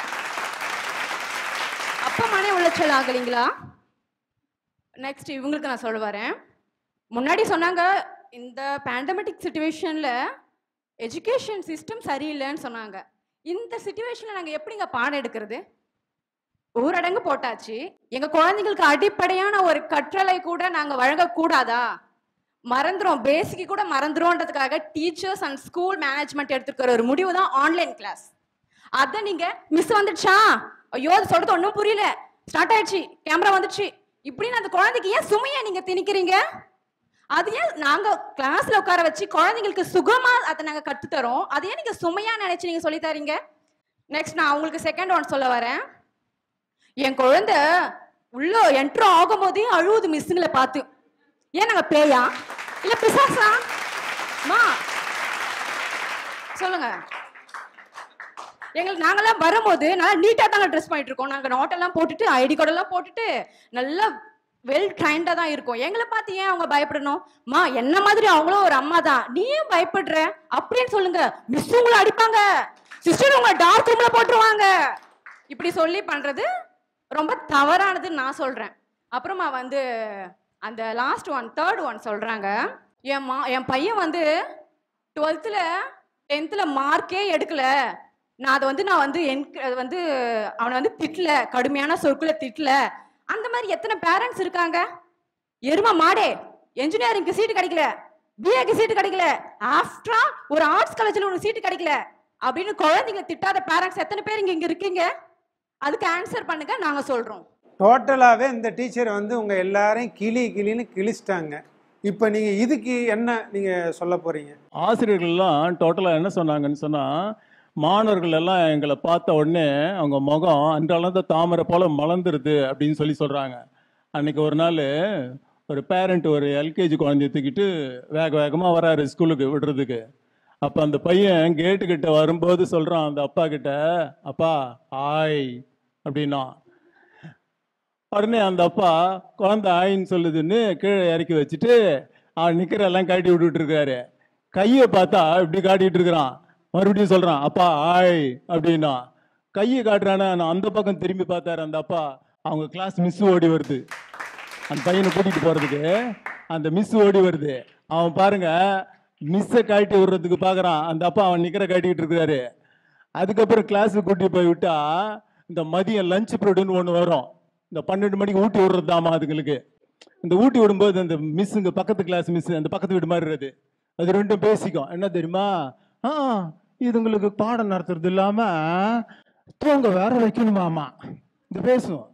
அப்போ மன உளைச்சல் ஆகலைங்களா? நெக்ஸ்ட் இவங்களுக்கு நான் சொல்ல வரேன். முன்னாடி சொன்னாங்க இந்த பேண்டமெட்டிக் சுச்சுவேஷனில் எஜுகேஷன் சிஸ்டம் சரியில்லைன்னு சொன்னாங்க. இந்த சுச்சுவேஷனில் நாங்கள் எப்படிங்க பாடம் எடுக்கிறது? ஊரடங்கு போட்டாச்சு, எங்கள் குழந்தைங்களுக்கு அடிப்படையான ஒரு கற்றலை கூட நாங்கள் வழங்கக்கூடாதா? மறந்துடும், பேசிக்கு கூட மறந்துடும்ன்றதுக்காக டீச்சர்ஸ் அண்ட் ஸ்கூல் மேனேஜ்மெண்ட் எடுத்துக்கிற ஒரு முடிவு தான் ஆன்லைன் கிளாஸ். அதை நீங்கள் மிஸ் வந்துடுச்சா, ஐயோ அது சொல்கிறது ஒன்றும் புரியல, ஸ்டார்ட் ஆயிடுச்சு, கேமரா வந்துடுச்சு, இப்படின்னு அந்த குழந்தைக்கு ஏன் சுமையை நீங்கள் திணிக்கிறீங்க? அது ஏன் நாங்கள் கிளாஸில் உட்கார வச்சு குழந்தைங்களுக்கு சுகமாக அதை நாங்கள் கற்றுத்தரோம், அதை ஏன் நீங்கள் சுமையாக நினச்சி நீங்கள் சொல்லித்தரீங்க? நெக்ஸ்ட் நான் உங்களுக்கு செகண்ட் ஒன் சொல்ல வரேன். என் குழந்தை உள்ள என்ட்ரோ ஆகும் போதே அழுவுது மிஸ்ஸுங்களை பார்த்து. ஏன் நாங்கள் பேயா இல்லை பிசாசா? மா சொல்லுங்க. எங்களுக்கு நாங்கெல்லாம் வரும்போது நல்லா நீட்டாக தாங்க ட்ரெஸ் பண்ணிட்டு இருக்கோம். நாங்கள் நோட்டெல்லாம் போட்டுட்டு ஐடி கார்டெல்லாம் போட்டுட்டு நல்லா வெல் ட்ரைண்டாக தான் இருக்கும். எங்களை பார்த்து ஏன் அவங்க பயப்படணும்? மா என்ன மாதிரி அவங்களும் ஒரு அம்மா தான், நீ ஏன் பயப்படுற அப்படின்னு சொல்லுங்க. மிஸ் உங்களை அடிப்பாங்க, சிஸ்டர் உங்களை டார்க் ரூம்ல போட்டுருவாங்க, இப்படி சொல்லி பண்றது ரொம்ப தவறானதுன்னு நான் சொல்றேன். அப்புறமா வந்து அந்த லாஸ்ட் ஒன் தேர்ட் ஒன் சொல்றாங்க. என் மா என் பையன் வந்து டுவெல்த்தில் டென்த்தில் மார்க்கே எடுக்கல, நான் அதை வந்து நான் வந்து என் வந்து அவனை வந்து திட்டல, கடுமையான சொற்களை திட்டல. அந்த மாதிரி எத்தனை பேரண்ட்ஸ் இருக்காங்க? எருமா மாடே, என்ஜினியரிங்க்கு சீட்டு கிடைக்கல, பிஏக்கு சீட்டு கிடைக்கல, ஆஃப்டரா ஒரு ஆர்ட்ஸ் காலேஜில் உனக்கு சீட்டு கிடைக்கல அப்படின்னு குழந்தைங்க திட்டாத பேரண்ட்ஸ் எத்தனை பேர் இங்கே இங்கே இருக்கீங்க? அதுக்கு ஆன்சர் பண்ணுங்க, நாங்கள் சொல்கிறோம். டோட்டலாகவே இந்த டீச்சர் வந்து உங்கள் எல்லாரையும் கிளி கிளின்னு கிழிச்சிட்டாங்க. இப்போ நீங்கள் இதுக்கு என்ன நீங்கள் சொல்ல போகிறீங்க? ஆசிரியர்கள்லாம் டோட்டலாக என்ன சொன்னாங்கன்னு சொன்னால், மாணவர்கள் எல்லாம் எங்களை பார்த்த உடனே அவங்க முகம் அன்றளந்த தாமரை போல் மலர்ந்துருது அப்படின்னு சொல்லி சொல்கிறாங்க. அன்றைக்கி ஒரு நாள் ஒரு பேரண்ட் ஒரு எல்கேஜி குழந்தைய தூக்கிட்டு வேக வேகமாக வராரு ஸ்கூலுக்கு விடுறதுக்கு. அப்போ அந்த பையன் கேட்டுக்கிட்ட வரும்போது சொல்கிறான் அந்த அப்பா கிட்ட, அப்பா ஆய் அப்படின்னா. உடனே அந்த அப்பா குழந்தை ஆயின்னு சொல்லுதுன்னு கீழே இறக்கி வச்சுட்டு அவன் நிற்கிறெல்லாம் காட்டி விட்டுட்டு இருக்காரு. கையை பார்த்தா இப்படி காட்டிகிட்டு இருக்கிறான். மறுபடியும் சொல்கிறான் அப்பா ஆய் அப்படின்னா. கையை காட்டுறானே, நான் அந்த பக்கம் திரும்பி பார்த்தாரு அந்த அப்பா. அவங்க கிளாஸ் மிஸ் ஓடி வருது அந்த பையனை கூட்டிகிட்டு போகிறதுக்கு. அந்த மிஸ் ஓடி வருது. அவன் பாருங்க மிஸ்ஸை காட்டி விடுறதுக்கு பார்க்குறான். அந்த அப்பா அவன் நிற்கிற காட்டிக்கிட்டு இருக்கிறாரு. அதுக்கப்புறம் கிளாஸுக்கு கூட்டி போய் விட்டா இந்த மதியம் லஞ்ச் பீரியடுன்னு ஒன்று வரும். இந்த பன்னெண்டு மணிக்கு ஊட்டி விடுறதாமா அதுங்களுக்கு. இந்த ஊட்டி விடும்போது அந்த மிஸ்ஸுங்க பக்கத்து கிளாஸ் மிஸ் அந்த பக்கத்து வீடு மாதிரி இருக்குது. அது ரெண்டும் பேசிக்கும். என்ன தெரியுமா, ஆ இதுங்களுக்கு பாடம் நடத்துறது இல்லாமல் தூங்க வேற வைக்கணுமாமா. இந்த பேசும்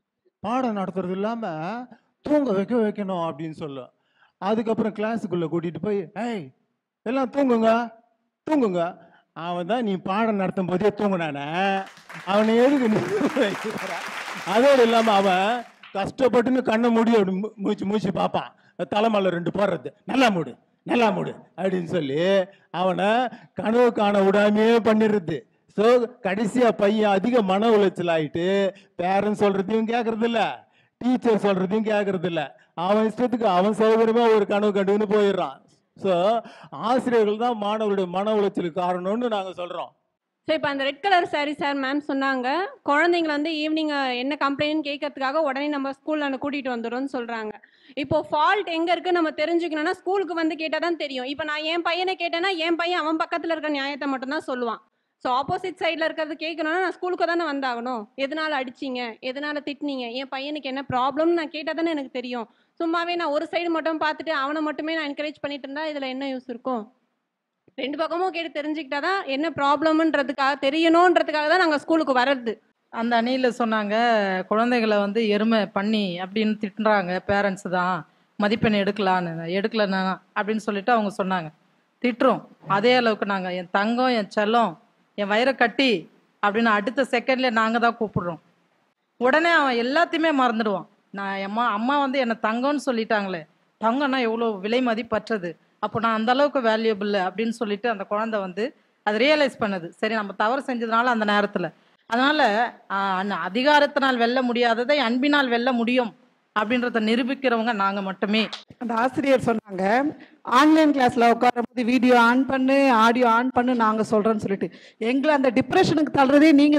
பாடம் நடத்துறது இல்லாமல் தூங்க வைக்க வைக்கணும் அப்படின்னு சொல்லும். அதுக்கப்புறம் கிளாஸுக்குள்ளே கூட்டிகிட்டு போய் ஏய் எல்லாம் தூங்குங்க தூங்குங்க. அவன் தான் நீ பாடம் நடத்தும் போதே தூங்கினானே, அவனை எதுக்கு நீ வைக்கிற? அதோடு இல்லாமல் அவன் கஷ்டப்பட்டுன்னு கண்ணை மூடி அப்படி மூச்சு மூச்சு பார்ப்பான். தலைமலை ரெண்டு போடுறது, நல்லா மூடு நல்லா மூடு அப்படின்னு சொல்லி அவனை கனவு காண விடாமையே பண்ணிடுறது. ஸோ கடைசியாக பையன் அதிக மன உளைச்சல் ஆகிட்டு பேரண்ட்ஸ் சொல்கிறதையும் கேட்கறது இல்லை, டீச்சர் சொல்கிறதையும் கேட்கறது இல்லை. அவன் இஷ்டத்துக்கு அவன் சௌகரியமாக ஒரு கனவு கண்டுன்னு போயிடுறான். ஸோ ஆசிரியர்கள் தான் மாணவருடைய மன உளைச்சலுக்கு காரணம்னு நாங்கள் சொல்கிறோம். ஸோ இப்போ அந்த red colour sari sir ma'am சொன்னாங்க, குழந்தைங்கள வந்து ஈவினிங் என்ன கம்ப்ளைண்ட் கேட்கறதுக்காக உடனே நம்ம ஸ்கூலில் கூட்டிகிட்டு வந்துடும்னு சொல்கிறாங்க. இப்போ ஃபால்ட் எங்கே இருக்குது நம்ம தெரிஞ்சுக்கணும்னா ஸ்கூலுக்கு வந்து கேட்டால் தான் தெரியும். இப்போ நான் என் பையனை கேட்டேன்னா என் பையன் அவன் பக்கத்தில் இருக்க நியாயத்தை மட்டும்தான் சொல்லுவான். ஸோ ஆப்போசிட் சைடில் இருக்கிறது கேட்கணும்னா நான் ஸ்கூலுக்கு தானே வந்தாகணும். எதனால் அடிச்சிங்க, எதனால் திட்டினீங்க, என் பையனுக்கு என்ன ப்ராப்ளம்னு நான் கேட்டால் தானே எனக்கு தெரியும். சும்மாவே நான் ஒரு சைடு மட்டும் பார்த்துட்டு அவனை மட்டுமே நான் என்கரேஜ் பண்ணிட்டு இருந்தா இதில் என்ன யூஸ் இருக்கும்? ரெண்டு பக்கமும் கேட்டு தெரிஞ்சுக்கிட்டா தான் என்ன ப்ராப்ளம்ன்றதுக்காக தெரியணுன்றதுக்காக தான் நாங்கள் ஸ்கூலுக்கு வர்றது. அந்த அணியில் சொன்னாங்க, குழந்தைகளை வந்து எருமை பண்ணி அப்படின்னு திட்டுறாங்க பேரண்ட்ஸ் தான், மதிப்பெண் எடுக்கலான்னு எடுக்கலண்ணா அப்படின்னு சொல்லிட்டு அவங்க சொன்னாங்க. திட்டுறோம் அதே அளவுக்கு நாங்கள் என் தங்கம் என் செல்லம் என் வயிறை கட்டி அப்படின்னு அடுத்த செகண்ட்ல நாங்கள் தான் கூப்பிடுறோம். உடனே அவன் எல்லாத்தையுமே மறந்துடுவான். நான் அம்மா அம்மா வந்து என்னை தங்கம்னு சொல்லிட்டாங்களே, தங்கம்னா எவ்வளோ விலை மதிப்பற்றது, அப்போ நான் அந்த அளவுக்கு வேல்யூபிள் அப்படின்னு சொல்லிட்டு அந்த குழந்தை வந்து அதை ரியலைஸ் பண்ணுது. சரி நம்ம தவறு செஞ்சதுனால அந்த நேரத்தில், அதனால அதிகாரத்தினால் வெல்ல முடியாததை அன்பினால் வெல்ல முடியும் அப்படின்றத நிரூபிக்கிறவங்க நாங்கள் மட்டுமே. அந்த ஆசிரியர் சொன்னாங்க, ஆன்லைன் கிளாஸில் உட்காரும்போது வீடியோ ஆன் பண்ணு ஆடியோ ஆன் பண்ணு நாங்கள் சொல்கிறோன்னு சொல்லிட்டு, எங்களை அந்த டிப்ரெஷனுக்கு தள்ளுறதே நீங்கள் தான்.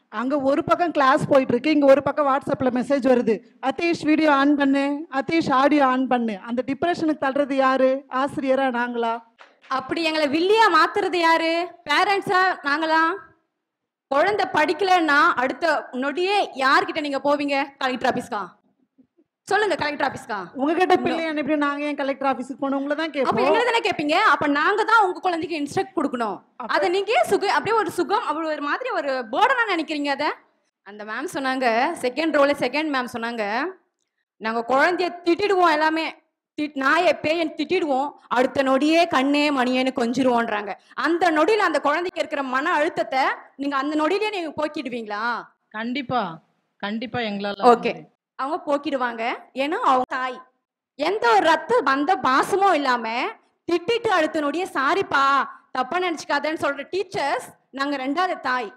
அங்கே ஒரு பக்கம் கிளாஸ் போயிட்டு இருக்கு, இங்கே ஒரு பக்கம் வாட்ஸ்அப்பில் மெசேஜ் வருது, அத்தீஷ் வீடியோ ஆன் பண்ணு, அத்தீஷ் ஆடியோ ஆன் பண்ணு. அந்த டிப்ரெஷனுக்கு தள்ளுறது யாரு? ஆசிரியரா நாங்களா? அப்படி எங்களை வில்லியா மாத்துறது யாரு? பேரண்ட்ஸா நாங்களா? குழந்தை படிக்கலன்னா அடுத்த நொடியே யார்கிட்ட நீங்க போவீங்க? கலெக்டர் ஆபீஸ்க்கா? சொல்லுங்க, கலெக்டர் ஆபீஸ்க்கா? உங்ககிட்ட பிள்ளை அனுப்பி நாங்க ஏன் கலெக்டர் ஆபீஸ்க்கு போனோம்? உங்களை தான் அப்ப கேட்போம். எங்களை தானே கேட்பீங்க. அப்ப நாங்க தான் உங்க குழந்தைக்கு இன்ஸ்ட்ரக்ட் கொடுக்கணும். அதை நீங்க ஏன் சுக அப்படியே ஒரு சுகம் அப்படி ஒரு மாதிரி ஒரு பேர்டனா நினைக்கிறீங்க அதை? அந்த மேம் சொன்னாங்க, செகண்ட் ரோல செகண்ட் மேம் சொன்னாங்க, நாங்க குழந்தைய திட்டிடுவோம், எல்லாமே திட் நாயை பேயன் திட்டிடுவோம், அடுத்த நொடியே கண்ணே மணியேன்னு கொஞ்சிருவோன்றாங்க. அந்த நொடியில அந்த குழந்தைக்கு இருக்கிற மன அழுத்தத்தை நீங்க அந்த நொடியிலே நீங்க போக்கிடுவீங்களா? கண்டிப்பா கண்டிப்பா எங்களால. ஓகே, அவங்க போக்கிடுவாங்க. ஏன்னா அவங்க தாய், எந்த ஒரு ரத்த பந்த பாசமும் இல்லாம திட்டிட்டு அடுத்த நொடியே சாரிப்பா தப்பா நினைச்சுக்காதன்னு சொல்ற டீச்சர்ஸ் நாங்க ரெண்டாவது தாய்.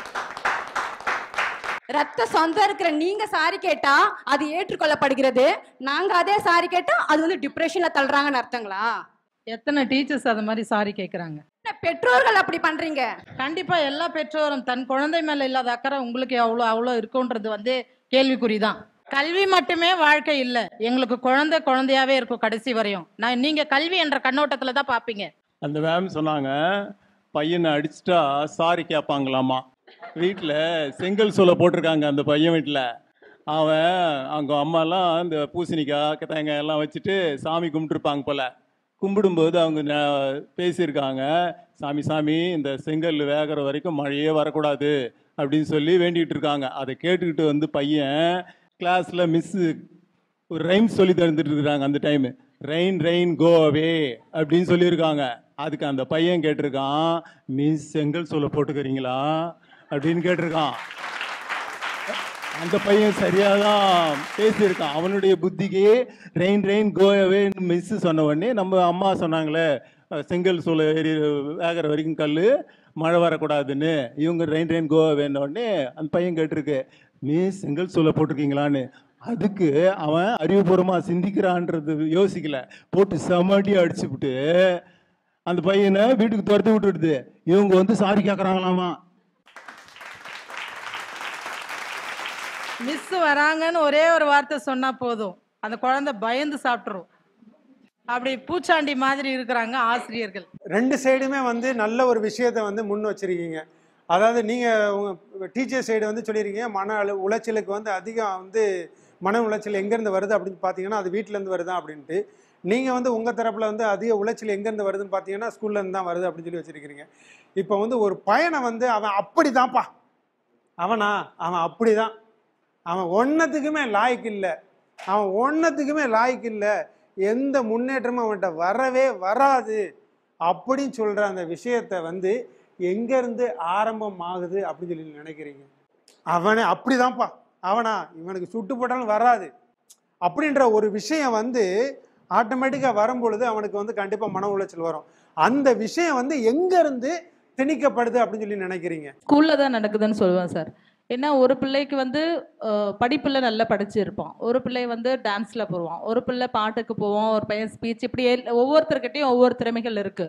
ரத்த சொந்தம் இருக்கிற நீங்க சாரி கேட்டா அது ஏற்றுக்கொள்ளப்படுகிறது, நாங்க அதே சாரி கேட்டா அது வந்து டிப்ரெஷன்ல தள்ளுறாங்கன்னு அர்த்தங்களா? எத்தனை டீச்சர்ஸ் அது மாதிரி சாரி கேட்குறாங்க? பெற்றோர்கள் அப்படி பண்றீங்க? கண்டிப்பா எல்லா பெற்றோரும் தன் குழந்தை மேல இல்லாத அக்கறை உங்களுக்கு அவ்வளோ அவ்வளோ இருக்குன்றது வந்து கேள்விக்குறிதான். கல்வி மட்டுமே வாழ்க்கை இல்லை, எங்களுக்கு குழந்தை குழந்தையாவே இருக்கும் கடைசி வரையும். நான் நீங்க கல்வி என்ற கண்ணோட்டத்துல தான் பாப்பீங்க. அந்த மேம் சொன்னாங்க, பையனை அடிச்சிட்டா சாரி கேட்பாங்களாமா. வீட்டில் செங்கல் சூளை போட்டிருக்காங்க அந்த பையன் வீட்டில். அவன் அவங்க அம்மாலாம் இந்த பூசணிக்காய் தேங்காய் எல்லாம் வச்சுட்டு சாமி கும்பிட்டுருப்பாங்க போல். கும்பிடும்போது அவங்க ந- பேசியிருக்காங்க, சாமி சாமி இந்த செங்கல் வேகிற வரைக்கும் மழையே வரக்கூடாது அப்படின்னு சொல்லி வேண்டிகிட்டு இருக்காங்க. அதை கேட்டுக்கிட்டு வந்து பையன் கிளாஸில் மிஸ்ஸு ஒரு ரைம் சொல்லி தந்துட்டு இருக்கிறாங்க. அந்த time rain rain go away அப்படின்னு சொல்லியிருக்காங்க. அதுக்கு அந்த பையன் கேட்டிருக்கான், மிஸ் செங்கல் சூளை போட்டுக்கிறீங்களா அப்படின்னு கேட்டிருக்கான். அந்த பையன் சரியாக தான் பேசியிருக்கான். அவனுடைய புத்திக்கு ரெயின் ரெயின் கோ அவேன்னு மிஸ்ஸு சொன்ன உடனே நம்ம அம்மா சொன்னாங்களே செங்கல் சூளை எரி வேகிற வரைக்கும் கல் மழை வரக்கூடாதுன்னு, இவங்க ரெயின் ரெயின் கோ அவேன்ன உடனே அந்த பையன் கேட்டிருக்கு, மிஸ் செங்கல் சூளை போட்டிருக்கீங்களான்னு. அதுக்கு அவன் அறிவுபூர்வமாக சிந்திக்கிறான்றது யோசிக்கல, போட்டு சமாட்டி அடிச்சுவிட்டு அந்த பையனை வீட்டுக்கு துரத்தி விட்டுடுது. இவங்க வந்து சாரி கேட்குறாங்களாமா. மிஸ் வராங்கன்னு ஒரே ஒரு வார்த்தை சொன்னா போதும், அந்த குழந்தை பயந்து சாப்பிட்டுரும். அப்படி பூச்சாண்டி மாதிரி இருக்கிறாங்க ஆசிரியர்கள். ரெண்டு சைடுமே வந்து நல்ல ஒரு விஷயத்தை வந்து முன் வச்சிருக்கீங்க. அதாவது நீங்கள் உங்கள் டீச்சர் சைடு வந்து சொல்லியிருக்கீங்க, மன அழு உளைச்சலுக்கு வந்து அதிகம் வந்து மன உளைச்சல் எங்கேருந்து வருது அப்படின்னு பார்த்தீங்கன்னா அது வீட்டிலேருந்து வருதா அப்படின்ட்டு. நீங்கள் வந்து உங்கள் தரப்பில் வந்து அதிக உளைச்சல் எங்கேருந்து வருதுன்னு பார்த்தீங்கன்னா ஸ்கூல்லேருந்து தான் வருது அப்படின்னு சொல்லி வச்சுருக்கிறீங்க. இப்போ வந்து ஒரு பையனை வந்து அவன் அப்படி தான்ப்பா, அவனா அவன் அப்படி தான், அவன் ஒன்றத்துக்குமே லாய்க்கு இல்லை, அவன் ஒன்றத்துக்குமே லாய்க்கு இல்லை, எந்த முன்னேற்றமும் அவன்கிட்ட வரவே வராது அப்படின்னு சொல்கிற அந்த விஷயத்தை வந்து எங்கேருந்து ஆரம்பம் ஆகுது அப்படின்னு சொல்லி நினைக்கிறீங்க? அவனே அப்படிதான்ப்பா, அவனா இவனுக்கு சுட்டு போட்டாலும் வராது அப்படின்ற ஒரு விஷயம் வந்து ஆட்டோமேட்டிக்காக வரும்பொழுது அவனுக்கு வந்து கண்டிப்பாக மன உளைச்சல் வரும். அந்த விஷயம் வந்து எங்கேருந்து திணிக்கப்படுது அப்படின்னு சொல்லி நினைக்கிறீங்க? ஸ்கூல்ல தான் நடக்குதுன்னு சொல்லுவேன் சார். ஏன்னா ஒரு பிள்ளைக்கு வந்து படிப்பில் நல்லா படிச்சிருப்பான், ஒரு பிள்ளை வந்து டான்ஸில் போவான், ஒரு பிள்ளை பாட்டுக்கு போவான், ஒரு பையன் ஸ்பீச், இப்படி ஒவ்வொருத்தர்கிட்டையும் ஒவ்வொரு திறமைகள் இருக்குது.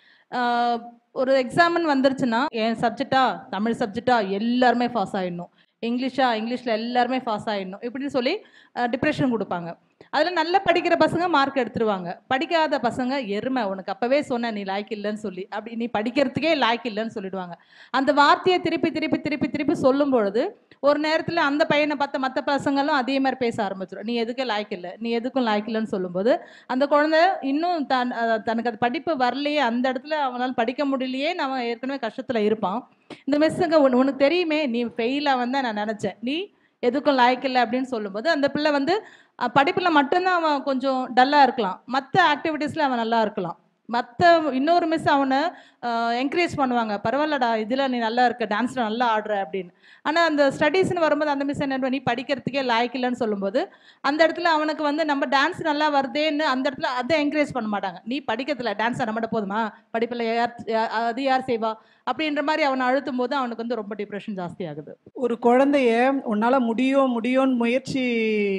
ஒரு எக்ஸாம்னு வந்துருச்சுன்னா என் சப்ஜெக்டா தமிழ் சப்ஜெக்டா எல்லாருமே பாஸ் ஆகிடணும், இங்கிலீஷா இங்கிலீஷில் எல்லாருமே பாஸ் ஆகிடணும் இப்படின்னு சொல்லி டிப்ரெஷன் கொடுப்பாங்க. அதில் நல்லா படிக்கிற பசங்க மார்க் எடுத்துருவாங்க, படிக்காத பசங்க எருமை உனக்கு அப்போவே சொன்னேன் நீ லாய்க்கு இல்லைன்னு சொல்லி, அப்படி நீ படிக்கிறதுக்கே லாய்க்கு இல்லைன்னு சொல்லிடுவாங்க. அந்த வார்த்தையை திருப்பி திருப்பி திருப்பி திருப்பி சொல்லும் பொழுது ஒரு நேரத்தில் அந்த பையனை பார்த்த மற்ற பசங்களும் அதே மாதிரி பேச ஆரம்பிச்சிடும், நீ எதுக்கே லாய்க்கு இல்லை, நீ எதுக்கும் லாய்க்கு இல்லைன்னு சொல்லும்போது அந்த குழந்தை இன்னும் தன் தனக்கு அது படிப்பு வரலையே, அந்த இடத்துல அவனால் படிக்க முடியலையே, நம்ம ஏற்கனவே கஷ்டத்தில் இருப்பான். இந்த மிஸ்ஸுங்க உன் உனக்கு தெரியுமே நீ ஃபெயிலாக வந்தால் நான் நினச்சேன், நீ எதுக்கும் லாய்க்கில்லை அப்படின்னு சொல்லும்போது அந்த பிள்ளை வந்து படிப்பில் மட்டும்தான் அவன் கொஞ்சம் டல்லாக இருக்கலாம், மற்ற ஆக்டிவிட்டீஸில் அவன் நல்லா இருக்கலாம். மற்ற இன்னொரு மிஸ் அவனை என்கரேஜ் பண்ணுவாங்க, பரவாயில்லடா இதில் நீ நல்லா இருக்க, டான்ஸில் நல்லா ஆடுற அப்படின்னு. ஆனால் அந்த ஸ்டடீஸ்னு வரும்போது அந்த மிஸ் என்ன நீ படிக்கிறதுக்கே லாய்க்கில்லைன்னு சொல்லும்போது அந்த இடத்துல அவனுக்கு வந்து நம்ம டான்ஸ் நல்லா வருதேன்னு அந்த இடத்துல அதை என்கரேஜ் பண்ண மாட்டாங்க, நீ படிக்கிறதுல டான்ஸ் நம்மகிட்ட போதுமா, படிப்பில் யார் அது யார் செய்வா அப்படின்ற மாதிரி அவனை அழுத்தும் போது அவனுக்கு வந்து ரொம்ப டிப்ரெஷன் ஜாஸ்தி ஆகுது. ஒரு குழந்தைய உன்னால் முடியும் முடியும்னு முயற்சி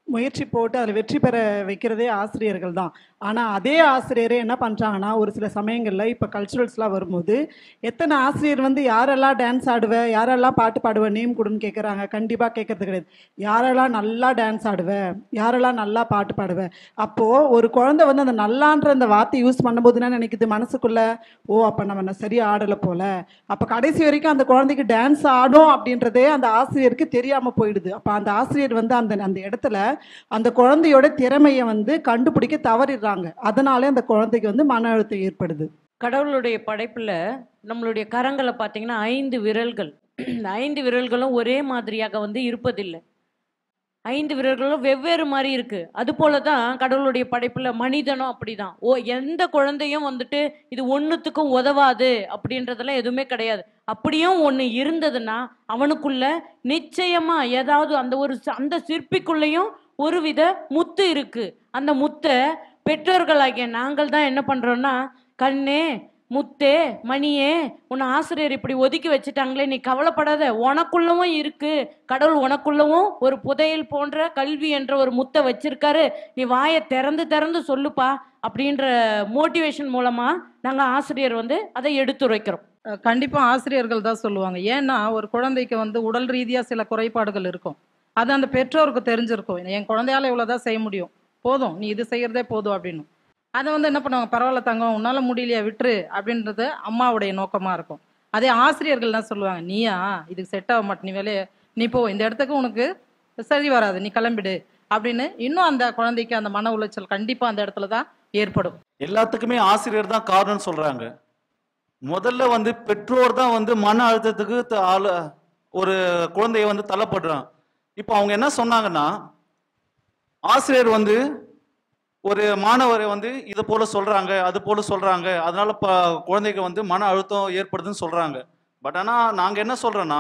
முயற்சி போட்டு அதில் வெற்றி பெற வைக்கிறதே ஆசிரியர்கள் தான். ஆனால் அதே ஆசிரியரே என்ன பண்ணுறாங்கன்னா, ஒரு சில சமயங்களில் இப்போ கல்ச்சுரல்ஸ்லாம் வரும்போது எத்தனை ஆசிரியர் வந்து யாரெல்லாம் டான்ஸ் ஆடுவேன், யாரெல்லாம் பாட்டு பாடுவேன், நேம் கொடுன்னு கேட்குறாங்க. கண்டிப்பாக கேட்கறது கிடையாது. யாரெல்லாம் நல்லா டான்ஸ் ஆடுவேன், யாரெல்லாம் நல்லா பாட்டு பாடுவேன். அப்போது ஒரு குழந்தை வந்து அந்த நல்லான்ற அந்த வார்த்தை யூஸ் பண்ணும்போது என்ன நினைக்குது மனசுக்குள்ளே, ஓ அப்போ நம்ம சரியாக ஆடலை போல், அப்போ கடைசி வரைக்கும் அந்த குழந்தைக்கு டான்ஸ் ஆடும் அப்படின்றதே அந்த ஆசிரியருக்கு தெரியாமல் போயிடுது. அப்போ அந்த ஆசிரியர் வந்து அந்த அந்த இடத்துல அந்த குழந்தையோட திறமையை வந்து கண்டுபிடிக்க தவறிடுறாங்க. அதனாலே அந்த குழந்தைக்கு வந்து மன அழுத்தம் ஏற்படுது. கடவுளுடைய படைப்புல நம்மளுடைய கரங்களை பார்த்தீங்கன்னா ஐந்து விரல்கள். இந்த ஐந்து விரல்களும் ஒரே மாதிரியாக வந்து இருப்பதில்லை. ஐந்து விரல்களும் வெவ்வேறு மாதிரி இருக்கு. அது போல தான் கடவுளுடைய படைப்புல மனிதனும் அப்படிதான். ஓ எந்த குழந்தையும் வந்துட்டு இது ஒன்றுத்துக்கும் உதவாது அப்படின்றதெல்லாம் எதுவுமே கிடையாது. அப்படியும் ஒன்று இருந்ததுன்னா அவனுக்குள்ள நிச்சயமா ஏதாவது அந்த ஒரு அந்த சிற்பிக்குள்ளேயும் ஒரு வித முத்து இருக்கு. அந்த முத்தை பெற்றோர்களாகிய நாங்கள் தான் என்ன பண்றோம்னா, கண்ணே முத்தே மணியே உன்னை ஆசிரியர் இப்படி ஒதுக்கி வச்சுட்டாங்களே, நீ கவலைப்படாத, உனக்குள்ளவும் இருக்கு, கடவுள் உனக்குள்ளவும் ஒரு புதையல் போன்ற கல்வி என்ற ஒரு முத்தை வச்சிருக்காரு, நீ வாயை திறந்து திறந்து சொல்லுப்பா அப்படின்ற மோட்டிவேஷன் மூலமா நாங்கள் ஆசிரியர் வந்து அதை எடுத்துரைக்கிறோம். கண்டிப்பாக ஆசிரியர்கள் தான் சொல்லுவாங்க. ஏன்னா ஒரு குழந்தைக்கு வந்து உடல் ரீதியாக சில குறைபாடுகள் இருக்கும். அது அந்த பெற்றோருக்கு தெரிஞ்சிருக்கும். என் குழந்தையால இவ்வளோதான் செய்ய முடியும், போதும் நீ இது செய்கிறதே போதும் அப்படின்னு. அதை வந்து என்ன பண்ணுவாங்க, பரவாயில்ல தங்கம் உன்னால் முடியலையா விட்டுரு அப்படின்றது அம்மாவுடைய நோக்கமாக இருக்கும். அதே ஆசிரியர்கள் தான் சொல்லுவாங்க, நீயா இதுக்கு செட் ஆக மாட்டே, நீ வேலையை நீ போ, இந்த இடத்துக்கு உனக்கு சரி வராது, நீ கிளம்பிடு அப்படின்னு இன்னும் அந்த குழந்தைக்கு அந்த மன உளைச்சல் கண்டிப்பாக அந்த இடத்துல தான் ஏற்படும். எல்லாத்துக்குமே ஆசிரியர் தான் காரணம்னு சொல்கிறாங்க. முதல்ல வந்து பெற்றோர் தான் வந்து மன அழுத்தத்துக்கு ஆளு ஒரு குழந்தைய வந்து தள்ளப்படுறான். இப்போ அவங்க என்ன சொன்னாங்கன்னா, ஆசிரியர் வந்து ஒரு மாணவரை வந்து இதை போல சொல்றாங்க, அது போல சொல்றாங்க, அதனால ப குழந்தைக்கு வந்து மன அழுத்தம் ஏற்படுதுன்னு சொல்றாங்க. பட் ஆனால் நாங்கள் என்ன சொல்றோன்னா,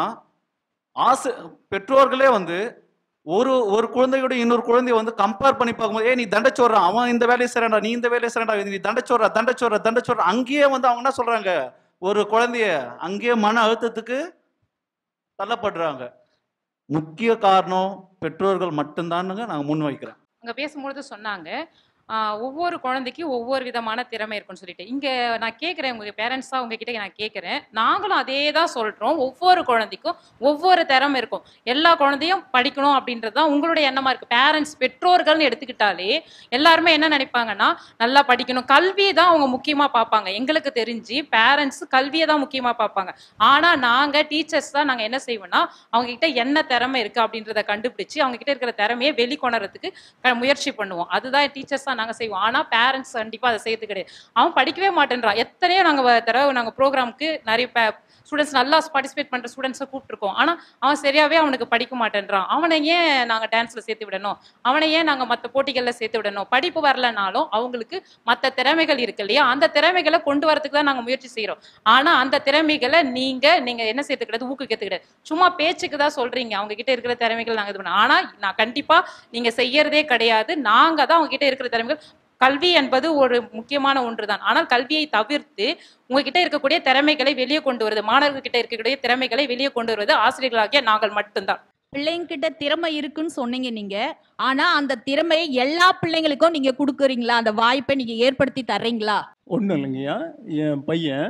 ஆசை பெற்றோர்களே வந்து ஒரு ஒரு குழந்தையோட இன்னொரு குழந்தைய வந்து கம்பேர் பண்ணி பார்க்கும்போது, ஏ நீ தண்டச்சோடுறான், அவன் இந்த வேலையை செய்யறா, நீ இந்த வேலையை செய்யறா, நீ தண்டச்சோடுற தண்டச்சோடுற தண்டச்சோடுற அங்கேயே வந்து அவங்க என்ன சொல்றாங்க, ஒரு குழந்தைய அங்கேயே மன அழுத்தத்துக்கு தள்ளப்படுறாங்க. முக்கிய காரணம் பெற்றோர்கள் மட்டும்தானுங்க நாங்கள் முன் வைக்கிறோம். அங்கே பேசும்பொழுது சொன்னாங்க, ஒவ்வொரு குழந்தைக்கும் ஒவ்வொரு விதமான திறமை இருக்குன்னு சொல்லிட்டு. இங்கே நான் கேட்குறேன், உங்கள் பேரண்ட்ஸாக உங்ககிட்ட நான் கேட்குறேன், நாங்களும் அதே தான் சொல்கிறோம். ஒவ்வொரு குழந்தைக்கும் ஒவ்வொரு திறமை இருக்கும். எல்லா குழந்தையும் படிக்கணும் அப்படின்றது தான் உங்களுடைய எண்ணமாக இருக்குது. பேரண்ட்ஸ் பெற்றோர்கள்னு எடுத்துக்கிட்டாலே எல்லாருமே என்ன நினைப்பாங்கன்னா, நல்லா படிக்கணும், கல்வியை தான் அவங்க முக்கியமாக பார்ப்பாங்க. எங்களுக்கு தெரிஞ்சு பேரண்ட்ஸ் கல்வியை தான் முக்கியமாக பார்ப்பாங்க. ஆனால் நாங்கள் டீச்சர்ஸ் தான் நாங்கள் என்ன செய்வோம்னா, அவங்ககிட்ட என்ன திறமை இருக்குது அப்படின்றத கண்டுபிடிச்சி அவங்ககிட்ட இருக்கிற திறமையை வெளிக்கொணறதுக்கு முயற்சி பண்ணுவோம். அதுதான் டீச்சர்ஸ் நாங்கள் செய்வோம். ஆனால் பேரண்ட்ஸ் கண்டிப்பாக அதை செய்யறது கிடையாது. அவன் படிக்கவே மாட்டேன்றான். எத்தனையோ நாங்கள் தடவை நாங்கள் ப்ரோக்ராமுக்கு நிறைய ஸ்டூடெண்ட்ஸ் நல்லா பார்ட்டிசிபேட் பண்ணுற ஸ்டூடெண்ட்ஸை கூப்பிட்டுருக்கோம். ஆனால் அவன் சரியாகவே அவனுக்கு படிக்க மாட்டேன்றான். அவனை ஏன் நாங்கள் டான்ஸில் சேர்த்து விடணும், அவனை ஏன் நாங்கள் மற்ற போட்டிகளில் சேர்த்து விடணும்? படிப்பு வரலனாலும் அவங்களுக்கு மற்ற திறமைகள் இருக்கு இல்லையா, அந்த திறமைகளை கொண்டு வரதுக்கு தான் நாங்கள் முயற்சி செய்கிறோம். ஆனால் அந்த திறமைகளை நீங்கள் நீங்கள் என்ன சேர்த்துக்கிட்டது, ஊக்குவிக்கிறதுக்கிட்டது, சும்மா பேச்சுக்கு தான் சொல்கிறீங்க. அவங்க கிட்ட இருக்கிற திறமைகள் நாங்கள் இது பண்ணோம். ஆனால் நான் கண்டிப்பாக நீங்கள் செய்யறதே கிடையாது. நாங்கள் தான் அவங்க கிட்ட இருக்கிற திறமைகள். கல்வி என்பது ஒரு முக்கியமான ஒன்று தான். ஆனால் கல்வியை தவிர்த்து உங்ககிட்ட இருக்கக்கூடிய திறமைகளை வெளியே கொண்டு வருவது, மாணவர்கள் கிட்ட இருக்கக்கூடிய திறமைகளை வெளியே கொண்டு வருவது ஆசிரியர்களாகிய நாங்கள் மட்டும்தான். பிள்ளைங்கிட்ட திறமை இருக்குன்னு சொன்னீங்க நீங்க, ஆனா அந்த திறமையை எல்லா பிள்ளைங்களுக்கும் நீங்க கொடுக்குறீங்களா? அந்த வாய்ப்பை நீங்க ஏற்படுத்தி தர்றீங்களா? ஒன்றும் இல்லைங்கய்யா, என் பையன்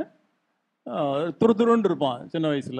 துரு துருன்னு இருப்பான் சின்ன வயசுல.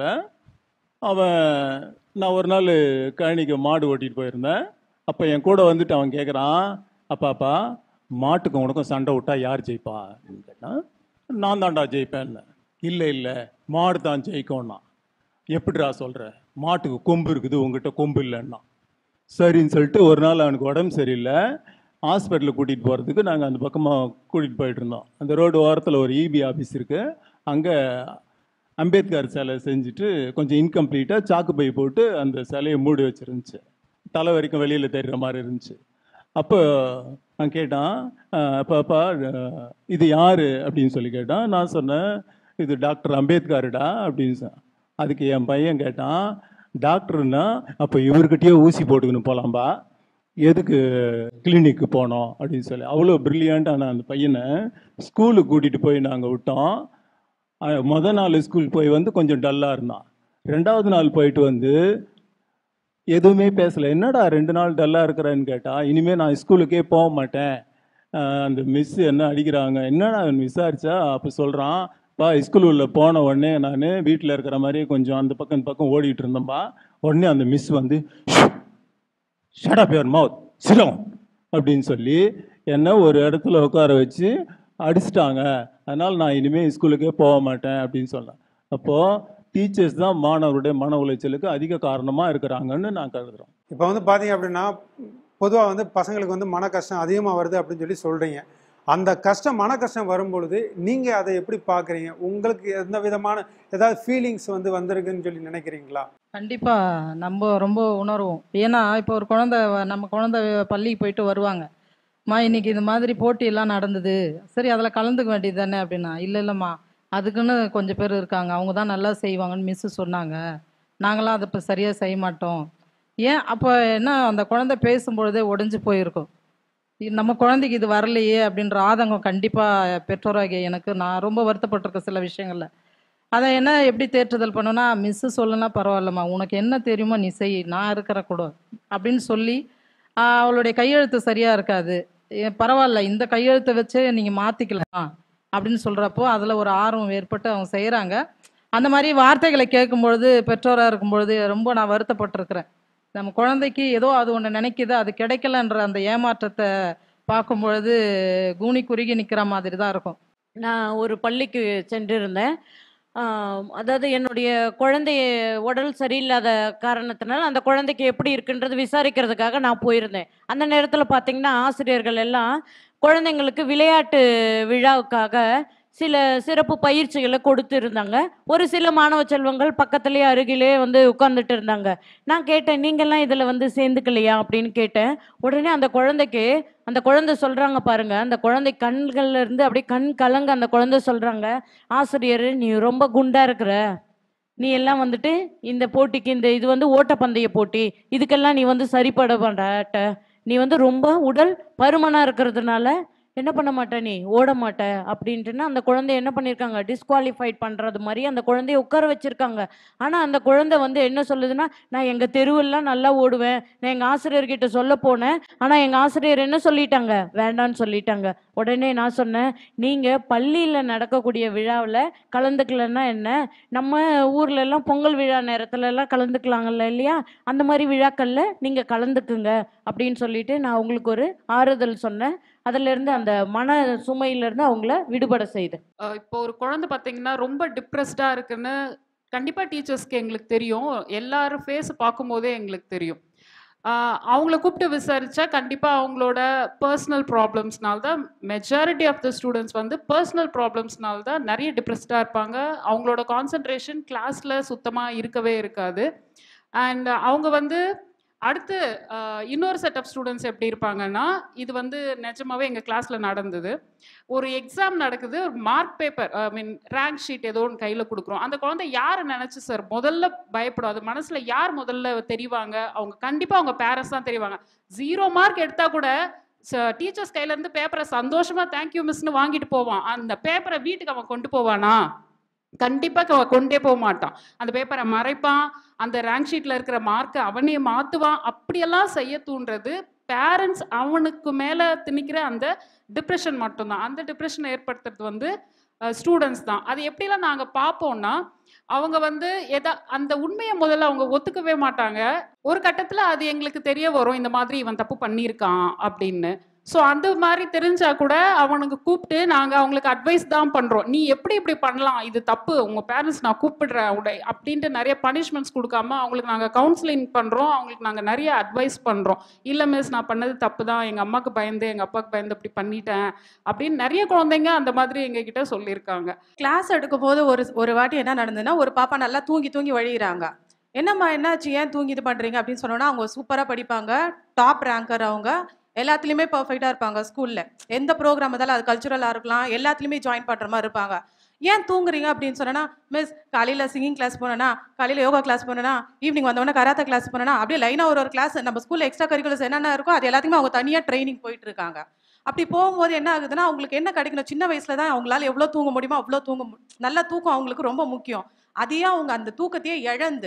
அவன் நான் ஒரு நாள் கழனிக்கு மாடு ஓட்டிட்டு போயிருந்தேன். அப்போ என் கூட வந்துட்டு அவன் கேட்குறான், அப்பாப்பா மாட்டுக்கும் உனக்கும் சண்டை விட்டா யார் ஜெயிப்பா அப்படின்னு கேட்டான். நான் தான்டா ஜெயிப்பேன்னு. இல்லை இல்லை மாடு தான் ஜெயிக்கும்னா. எப்படிடா சொல்கிற, மாட்டுக்கு கொம்பு இருக்குது உங்ககிட்ட கொம்பு இல்லைன்னா. சரின்னு சொல்லிட்டு ஒரு நாள் அவனுக்கு உடம்பு சரியில்லை, ஹாஸ்பிட்டலுக்கு கூட்டிகிட்டு போகிறதுக்கு நாங்கள் அந்த பக்கமாக கூட்டிகிட்டு போயிட்டு இருந்தோம். அந்த ரோடு ஓரத்தில் ஒரு இபி ஆஃபீஸ் இருக்குது. அங்கே அம்பேத்கர் சிலை செஞ்சுட்டு கொஞ்சம் இன்கம்ப்ளீட்டாக சாக்கு பை போட்டு அந்த சிலையை மூடி வச்சுருந்துச்சு. தலை வரைக்கும் வெளியில் தெரிகிற மாதிரி இருந்துச்சு. அப்போ நான் கேட்டான், பாப்பா இது யார் அப்படின்னு சொல்லி கேட்டான். நான் சொன்னேன், இது டாக்டர் அம்பேத்கர்டா அப்படின்னு சொன்னேன். அதுக்கு என் பையன் கேட்டான், டாக்டர்னா அப்போ இவர்கிட்டயே ஊசி போட்டுக்கணும் போகலாம்பா, எதுக்கு கிளினிக்கு போனோம் அப்படின்னு சொல்லி. அவ்வளோ ப்ரில்லியண்ட்டான அந்த பையனை ஸ்கூலுக்கு கூட்டிகிட்டு போய் நாங்கள் விட்டோம். மொதல் நாள் ஸ்கூல் போய் வந்து கொஞ்சம் டல்லாக இருந்தான். ரெண்டாவது நாள் போயிட்டு வந்து எதுவுமே பேசலை. என்னடா ரெண்டு நாள் டல்லாக இருக்கிறேன்னு கேட்டால், இனிமேல் நான் ஸ்கூலுக்கே போக மாட்டேன், ஆஹ் அந்த மிஸ் என்ன அடிக்கிறாங்க, என்னடா விசாரிச்சா அப்போ சொல்கிறான், பா ஸ்கூல் உள்ள போன உடனே நான் வீட்டில் இருக்கிற மாதிரியே கொஞ்சம் அந்த பக்கம் இந்த பக்கம் ஓடிட்டு இருந்தேன்பா. உடனே அந்த மிஸ் வந்து ஷட் அப் யுவர் மவுத் சிடம் அப்படின்னு சொல்லி என்ன ஒரு இடத்துல உட்கார வச்சு அடிச்சிட்டாங்க. அதனால் நான் இனிமேல் ஸ்கூலுக்கே போக மாட்டேன் அப்படின்னு சொன்னேன். அப்போது டீச்சர்ஸ் தான் மாணவருடைய மன உளைச்சலுக்கு அதிக காரணமாக இருக்கிறாங்கன்னு நான் கருதுகிறோம். இப்போ வந்து பார்த்தீங்க அப்படின்னா பொதுவாக வந்து பசங்களுக்கு வந்து மன கஷ்டம் அதிகமாக வருது அப்படின்னு சொல்லி சொல்கிறீங்க. அந்த கஷ்டம் மன கஷ்டம் வரும்பொழுது நீங்கள் அதை எப்படி பார்க்குறீங்க? உங்களுக்கு எந்த விதமான ஏதாவது ஃபீலிங்ஸ் வந்து வந்திருக்குன்னு சொல்லி நினைக்கிறீங்களா? கண்டிப்பாக நம்ம ரொம்ப உணர்வோம். ஏன்னா இப்போ ஒரு குழந்தை வ- நம்ம குழந்தை பள்ளிக்கு போயிட்டு வருவாங்க, மா இன்னைக்கு இது மாதிரி போட்டியெல்லாம் நடந்தது, சரி அதில் கலந்துக்க வேண்டியது தானே அப்படின்னா, இல்லை இல்லைம்மா அதுக்குன்னு கொஞ்சம் பேர் இருக்காங்க, அவங்க தான் நல்லா செய்வாங்கன்னு மிஸ்ஸு சொன்னாங்க, நாங்களாம் அதை இப்போ சரியாக செய்ய மாட்டோம். ஏன் அப்போ என்ன அந்த குழந்தை பேசும்பொழுதே உடைஞ்சு போயிருக்கும். இ- நம்ம குழந்தைக்கு இது வரலையே அப்படின்ற ஆதங்கம் கண்டிப்பாக பெற்றோராகிய எனக்கு நான் ரொம்ப வருத்தப்பட்டிருக்கேன் சில விஷயங்களில். அதை என்ன எப்படி தேற்றுதல் பண்ணுன்னா, மிஸ்ஸு சொல்லலாம் பரவாயில்லம்மா, உனக்கு என்ன தெரியுமோ நீ செய், நான் இருக்கிற கூட அப்படின்னு சொல்லி ஆஹ் அவளுடைய கையெழுத்து சரியாக இருக்காது, ஏ, பரவாயில்ல இந்த கையெழுத்தை வச்சே நீங்கள் மாற்றிக்கலாம் அப்படின்னு சொல்கிறப்போ அதில் ஒரு ஆர்வம் ஏற்பட்டு அவங்க செய்கிறாங்க. அந்த மாதிரி வார்த்தைகளை கேட்கும்பொழுது பெற்றோராக இருக்கும்பொழுது ரொம்ப நான் வருத்தப்பட்டிருக்கிறேன். நம்ம குழந்தைக்கு ஏதோ அது ஒன்று நினைக்குது, அது கிடைக்கலன்ற அந்த ஏமாற்றத்தை பார்க்கும்பொழுது கூனி குறுகி நிற்கிற மாதிரி தான் இருக்கும். நான் ஒரு பள்ளிக்கு சென்றிருந்தேன். ஆம், அதாவது என்னுடைய குழந்தை உடல் சரியில்லாத காரணத்தினால அந்த குழந்தைக்கு எப்படி இருக்குன்றது விசாரிக்கிறதுக்காக நான் போயிருந்தேன். அந்த நேரத்தில் பார்த்தீங்கன்னா ஆசிரியர்கள் எல்லாம் குழந்தைங்களுக்கு விளையாட்டு விழாவுக்காக சில சிறப்பு பயிற்சிகளை கொடுத்து இருந்தாங்க. ஒரு சில மாணவ செல்வங்கள் பக்கத்துலேயே அருகிலே வந்து உட்கார்ந்துட்டு இருந்தாங்க. நான் கேட்டேன், நீங்கள்லாம் இதில் வந்து சேர்ந்துக்கலையா அப்படின்னு கேட்டேன். உடனே அந்த குழந்தைக்கு அந்த குழந்தை சொல்கிறாங்க பாருங்க, அந்த குழந்தை கண்கள்ல இருந்து அப்படியே கண் கலங்க அந்த குழந்தை சொல்கிறாங்க, ஆசிரியர் நீ ரொம்ப குண்டா இருக்கிற, நீ எல்லாம் வந்துட்டு இந்த போட்டிக்கு இந்த இது வந்து ஓட்டப்பந்தய போட்டி இதுக்கெல்லாம் நீ வந்து சரிப்பட மாட்ட, நீ வந்து ரொம்ப உடல் பருமனாக இருக்கிறதுனால என்ன பண்ண மாட்ட, நீ ஓட மாட்ட அப்படின்ட்டுன்னா அந்த குழந்தைய என்ன பண்ணியிருக்காங்க, டிஸ்குவாலிஃபைட் பண்ணுறது மாதிரி அந்த குழந்தைய உட்கார வச்சுருக்காங்க. ஆனால் அந்த குழந்தை வந்து என்ன சொல்லுதுன்னா, நான் எங்கள் தெருவெல்லாம் நல்லா ஓடுவேன், நான் எங்கள் ஆசிரியர்கிட்ட சொல்ல போனேன், ஆனால் எங்கள் ஆசிரியர் என்ன சொல்லிட்டாங்க, வேண்டான்னு சொல்லிட்டாங்க. உடனே நான் சொன்னேன், நீங்கள் பள்ளியில் நடக்கக்கூடிய விழாவில் கலந்துக்கலன்னா என்ன, நம்ம ஊர்ல எல்லாம் பொங்கல் விழா நேரத்துல எல்லாம் கலந்துக்கலாங்கல்ல இல்லையா, அந்த மாதிரி விழாக்களில் நீங்கள் கலந்துக்குங்க அப்படின்னு சொல்லிட்டு நான் உங்களுக்கு ஒரு ஆறுதல் சொன்னேன். அதிலிருந்து அந்த மன சுமையிலிருந்து அவங்கள விடுபட செய்தேன். அஹ் இப்போ ஒரு குழந்தை பார்த்தீங்கன்னா ரொம்ப டிப்ரெஸ்டாக இருக்குன்னு கண்டிப்பாக டீச்சர்ஸ்க்கு எங்களுக்கு தெரியும், எல்லாரும் ஃபேஸ் பார்க்கும்போதே எங்களுக்கு தெரியும். ஆஹ் அவங்கள கூப்பிட்டு விசாரிச்சா கண்டிப்பாக அவங்களோட பர்சனல் ப்ராப்ளம்ஸ்னால தான் மெஜாரிட்டி ஆஃப் த ஸ்டூடெண்ட்ஸ் வந்து பர்சனல் ப்ராப்ளம்ஸ்னால தான் நிறைய டிப்ரெஸ்டாக இருப்பாங்க. அவங்களோட கான்சன்ட்ரேஷன் கிளாஸில் சுத்தமாக இருக்கவே இருக்காது. அண்ட் அவங்க வந்து அடுத்து ஆஹ் இன்னொரு செட் ஆஃப் ஸ்டூடெண்ட்ஸ் எப்படி இருப்பாங்கன்னா, இது வந்து நிஜமாவே எங்கள் கிளாஸில் நடந்தது. ஒரு எக்ஸாம் நடக்குது, ஒரு mark paper I mean rank sheet ஏதோ ஒன்று கையில் கொடுக்குறோம். அந்த குழந்தை யாரை நினச்சி சார் முதல்ல பயப்படாது, மனசில் யார் முதல்ல தெரிவாங்க, அவங்க கண்டிப்பாக அவங்க பேரண்ட்ஸ் தான் தெரிவாங்க. ஜீரோ மார்க் எடுத்தால் கூட டீச்சர்ஸ் கையிலேருந்து பேப்பரை சந்தோஷமாக தேங்க்யூ மிஸ்னு வாங்கிட்டு போவான். அந்த பேப்பரை வீட்டுக்கு அவன் கொண்டு போவானா, கண்டிப்பாக அவன் கொண்டே போக மாட்டான். அந்த பேப்பரை மறைப்பான், அந்த ரேங்க் ஷீட்டில் இருக்கிற மார்க்கை அவனே மாற்றுவான். அப்படியெல்லாம் செய்ய தூண்டுறது பேரண்ட்ஸ் அவனுக்கு மேலே திணிக்கிற அந்த டிப்ரெஷன் மட்டும்தான். அந்த டிப்ரெஷனை ஏற்படுத்துறது வந்து ஸ்டூடெண்ட்ஸ் தான். அது எப்படிலாம் நாங்கள் பார்ப்போம்னா, அவங்க வந்து எதா அந்த உண்மையை முதல்ல அவங்க ஒத்துக்கவே மாட்டாங்க. ஒரு கட்டத்தில் அது எங்களுக்கு தெரிய வரும், இந்த மாதிரி இவன் தப்பு பண்ணியிருக்கான் அப்படின்னு. ஸோ அந்த மாதிரி தெரிஞ்சா கூட அவனுக்கு கூப்பிட்டு நாங்கள் அவங்களுக்கு அட்வைஸ் தான் பண்ணுறோம், நீ எப்படி இப்படி பண்ணலாம், இது தப்பு, உங்கள் பேரண்ட்ஸ் நான் கூப்பிடுறேன் உடை அப்படின்ட்டு நிறைய பனிஷ்மெண்ட்ஸ் கொடுக்காம அவங்களுக்கு நாங்கள் கவுன்சிலிங் பண்ணுறோம், அவங்களுக்கு நாங்கள் நிறைய அட்வைஸ் பண்ணுறோம். இல்லை மிஸ் நான் பண்ணது தப்பு தான், எங்கள் அம்மாவுக்கு பயந்து எங்கள் அப்பாவுக்கு பயந்து அப்படி பண்ணிட்டேன் அப்படின்னு நிறைய குழந்தைங்க அந்த மாதிரி எங்ககிட்ட சொல்லியிருக்காங்க. கிளாஸ் எடுக்கும் போது ஒரு ஒரு வாட்டி என்ன நடந்ததுன்னா, ஒரு பாப்பா நல்லா தூங்கி தூங்கி வழிகிறாங்க. என்னம்மா என்னாச்சு, ஏன் தூங்கி இது பண்ணுறீங்க அப்படின்னு சொன்னோன்னா, அவங்க சூப்பராக படிப்பாங்க, டாப் ரேங்கர், அவங்க எல்லாத்துலேயுமே பர்ஃபெக்டாக இருப்பாங்க. ஸ்கூலில் எந்த ப்ரோக்ராம் இருந்தாலும் அது கல்ச்சுரலாக இருக்கலாம், எல்லாத்துலேயுமே ஜாயின் பண்ணுற மாதிரி இருப்பாங்க. ஏன் தூங்குறீங்க அப்படின்னு சொன்னேன்னா, மிஸ் காலையில் சிங்கிங் கிளாஸ் போனேன்னா, காலையில் யோகா கிளாஸ் போனேன்னா, ஈவினிங் வந்தவொடனே கராத்தா கிளாஸ் போனேன்னா, அப்படியே லைனாக ஒரு ஒரு கிளாஸ் நம்ம ஸ்கூலில் எக்ஸ்ட்ரா கரிக்குலர்ஸ் என்னென்ன இருக்கோ அது எல்லாத்துக்குமே அவங்க தனியாக ட்ரைனிங் போயிட்டு இருக்காங்க. அப்படி போகும்போது என்ன ஆகுதுன்னா, அவங்களுக்கு என்ன கிடைக்கணும், சின்ன வயசுல தான் அவங்களால எவ்வளோ தூங்க முடியுமோ அவ்வளோ தூங்க மு- நல்ல தூக்கம் அவங்களுக்கு ரொம்ப முக்கியம். அதையே அவங்க அந்த தூக்கத்தையே இழந்து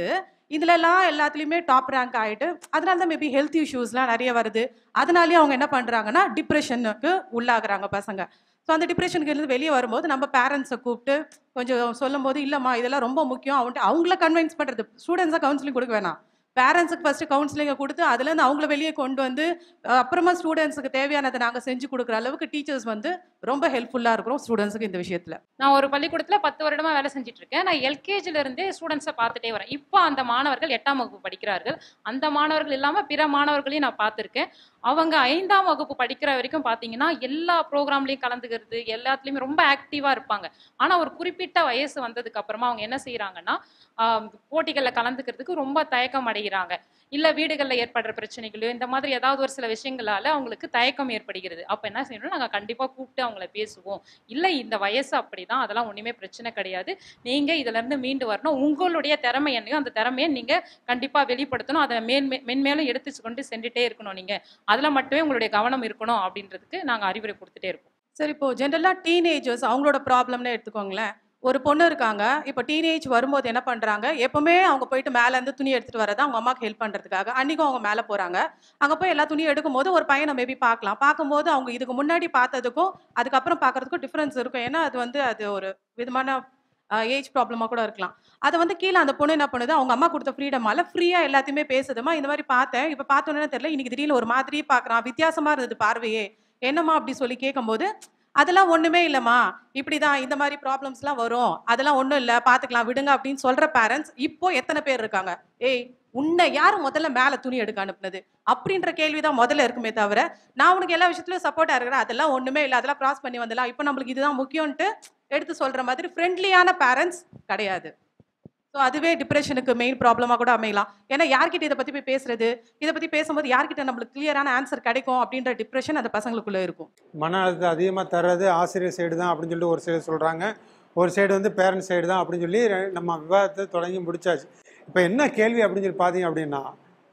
இதுலலாம் எல்லாத்துலேயுமே டாப் ரேங்க் ஆகிட்டு அதனால தான் மேபி ஹெல்த் இஷ்யூஸ்லாம் நிறைய வருது. அதனாலேயே அவங்க என்ன பண்ணுறாங்கன்னா டிப்ரெஷனுக்கு உள்ளாகுறாங்க பசங்க. ஸோ அந்த டிப்ரெஷனுக்கு இருந்து வெளியே வரும்போது நம்ம பேரண்ட்ஸை கூப்பிட்டு கொஞ்சம் சொல்லும் போது இல்லைம்மா இதெல்லாம் ரொம்ப முக்கியம் அவன்ட்டு அவங்கள கன்வின்ஸ் பண்ணுறது. ஸ்டூடெண்ட்ஸாக கவுன்சிலிங் கொடுக்க வேணாம், பேரண்ட்ஸுக்கு ஃபஸ்ட்டு கவுன்சிலிங்கை கொடுத்து அதுலேருந்து அவங்கள வெளியே கொண்டு வந்து அப்புறமா ஸ்டூடெண்ட்ஸுக்கு தேவையானதை நாங்கள் செஞ்சு கொடுக்குற அளவுக்கு டீச்சர்ஸ் வந்து ரொம்ப ஹெல்ப்ஃபுல்லாக இருக்கிறோம் ஸ்டூடெண்ட்ஸுக்கு இந்த விஷயத்தில். நான் ஒரு பள்ளிக்கூடத்தில் பத்து வருடமாக வேலை செஞ்சுட்டு இருக்கேன். நான் எல்கேஜில இருந்தே ஸ்டூடெண்ட்ஸை பார்த்துட்டே வரேன். இப்போ அந்த மாணவர்கள் எட்டாம் வகுப்பு படிக்கிறார்கள். அந்த மாணவர்கள் இல்லாமல் பிற மாணவர்களையும் நான் பார்த்துருக்கேன். அவங்க ஐந்தாம் வகுப்பு படிக்கிற வரைக்கும் பார்த்தீங்கன்னா எல்லா ப்ரோக்ராம்லையும் கலந்துக்கிறது, எல்லாத்துலேயுமே ரொம்ப ஆக்டிவாக இருப்பாங்க. ஆனால் ஒரு குறிப்பிட்ட வயசு வந்ததுக்கு அப்புறமா அவங்க என்ன செய்கிறாங்கன்னா போட்டிகளில் கலந்துக்கிறதுக்கு ரொம்ப தயக்கம் அடைகிறாங்க. இல்லை வீடுகளில் ஏற்படுற பிரச்சனைகளோ இந்த மாதிரி ஏதாவது ஒரு சில விஷயங்களால அவங்களுக்கு தயக்கம் ஏற்படுகிறது. அப்போ என்ன செய்யணும், நாங்கள் கண்டிப்பாக கூப்பிட்டு அவங்கள பேசுவோம். இல்லை இந்த வயசு அப்படிதான், அதெல்லாம் ஒன்றுமே பிரச்சனை கிடையாது, நீங்கள் இதிலேருந்து மீண்டு வரணும், உங்களுடைய திறமை என்னையும் அந்த திறமையை நீங்கள் கண்டிப்பாக வெளிப்படுத்தணும், அதை மேன் மென்மேலும் எடுத்து கொண்டு சென்றுட்டே இருக்கணும், நீங்கள் அதில் மட்டுமே உங்களுடைய கவனம் இருக்கணும் அப்படின்றதுக்கு நாங்கள் அறிவுரை கொடுத்துட்டே இருக்கோம். சரி, இப்போ ஜென்ரலாக டீனேஜர்ஸ் அவங்களோட ப்ராப்ளம்னு எடுத்துக்கோங்களேன். ஒரு பொண்ணு இருக்காங்க, இப்போ டீனேஜ் வரும்போது என்ன பண்ணுறாங்க, எப்பவுமே அவங்க போயிட்டு மேலேருந்து துணி எடுத்துகிட்டு வரதான் அவங்க அம்மாவுக்கு ஹெல்ப் பண்ணுறதுக்காக. அன்றைக்கும் அவங்க மேலே போகிறாங்க. அங்கே போய் எல்லா துணியும் எடுக்கும்போது ஒரு பையனை மேபி பார்க்கலாம். பார்க்கும்போது அவங்க இதுக்கு முன்னாடி பார்த்ததுக்கும் அதுக்கப்புறம் பார்க்குறதுக்கும் டிஃப்ரென்ஸ் இருக்கும். ஏன்னா அது வந்து அது ஒரு விதமான ஏஜ் ப்ராப்ளமாக கூட இருக்கலாம். அதை வந்து கீழே அந்த பொண்ணு என்ன பண்ணுது, அவங்க அம்மா கொடுத்த ஃப்ரீடமால ஃப்ரீயாக எல்லாத்தையுமே பேசுதுமா, இந்த மாதிரி பார்த்தேன், இப்போ பார்த்தோன்னே தெரியல, இன்னைக்கு திடீர்னு ஒரு மாதிரி பார்க்குறான், வித்தியாசமாக இருந்தது பார்வையே, என்னம்மா அப்படி சொல்லி கேட்கும்போது அதெல்லாம் ஒன்றுமே இல்லைம்மா, இப்படி தான் இந்த மாதிரி ப்ராப்ளம்ஸ்லாம் வரும், அதெல்லாம் ஒன்றும் இல்லை பார்த்துக்கலாம் விடுங்க அப்படின்னு சொல்கிற பேரண்ட்ஸ் இப்போ எத்தனை பேர் இருக்காங்க? ஏய் உன்னை யார் முதல்ல மேலே துணி எடுக்க அனுப்புனது அப்படின்ற கேள்வி தான் முதல்ல இருக்குமே தவிர, நான் உனக்கு எல்லா விஷயத்துலையும் சப்போர்ட்டாக இருக்கிறேன், அதெல்லாம் ஒன்றுமே இல்லை, அதெல்லாம் கிராஸ் பண்ணி வந்துடலாம், இப்போ நம்மளுக்கு இதுதான் முக்கியம்ன்ட்டு எடுத்து சொல்கிற மாதிரி ஃப்ரெண்ட்லியான பேரண்ட்ஸ் கிடையாது. ஸோ அதுவே டிப்ரெஷனுக்கு மெயின் ப்ராப்ளமாக கூட அமையலாம். ஏன்னா யார்கிட்ட இதை பற்றி போய் பேசுறது, இதை பற்றி பேசும்போது யார்கிட்ட நம்மளுக்கு கிளியரான ஆன்சர் கிடைக்கும் அப்படின்ற டிப்ரெஷன் அந்த பசங்களுக்குள்ளே இருக்கும். மன அழுத்தம் அதிகமாக தர்றது ஆசிரியர் சைடு தான் அப்படின்னு சொல்லிட்டு ஒரு சைடு சொல்கிறாங்க, ஒரு சைடு வந்து பேரண்ட்ஸ் சைடு தான் அப்படின்னு சொல்லி நம்ம விவாதத்தை தொடங்கி முடிச்சாச்சு. இப்போ என்ன கேள்வி அப்படின்னு சொல்லி பார்த்தீங்க அப்படின்னா,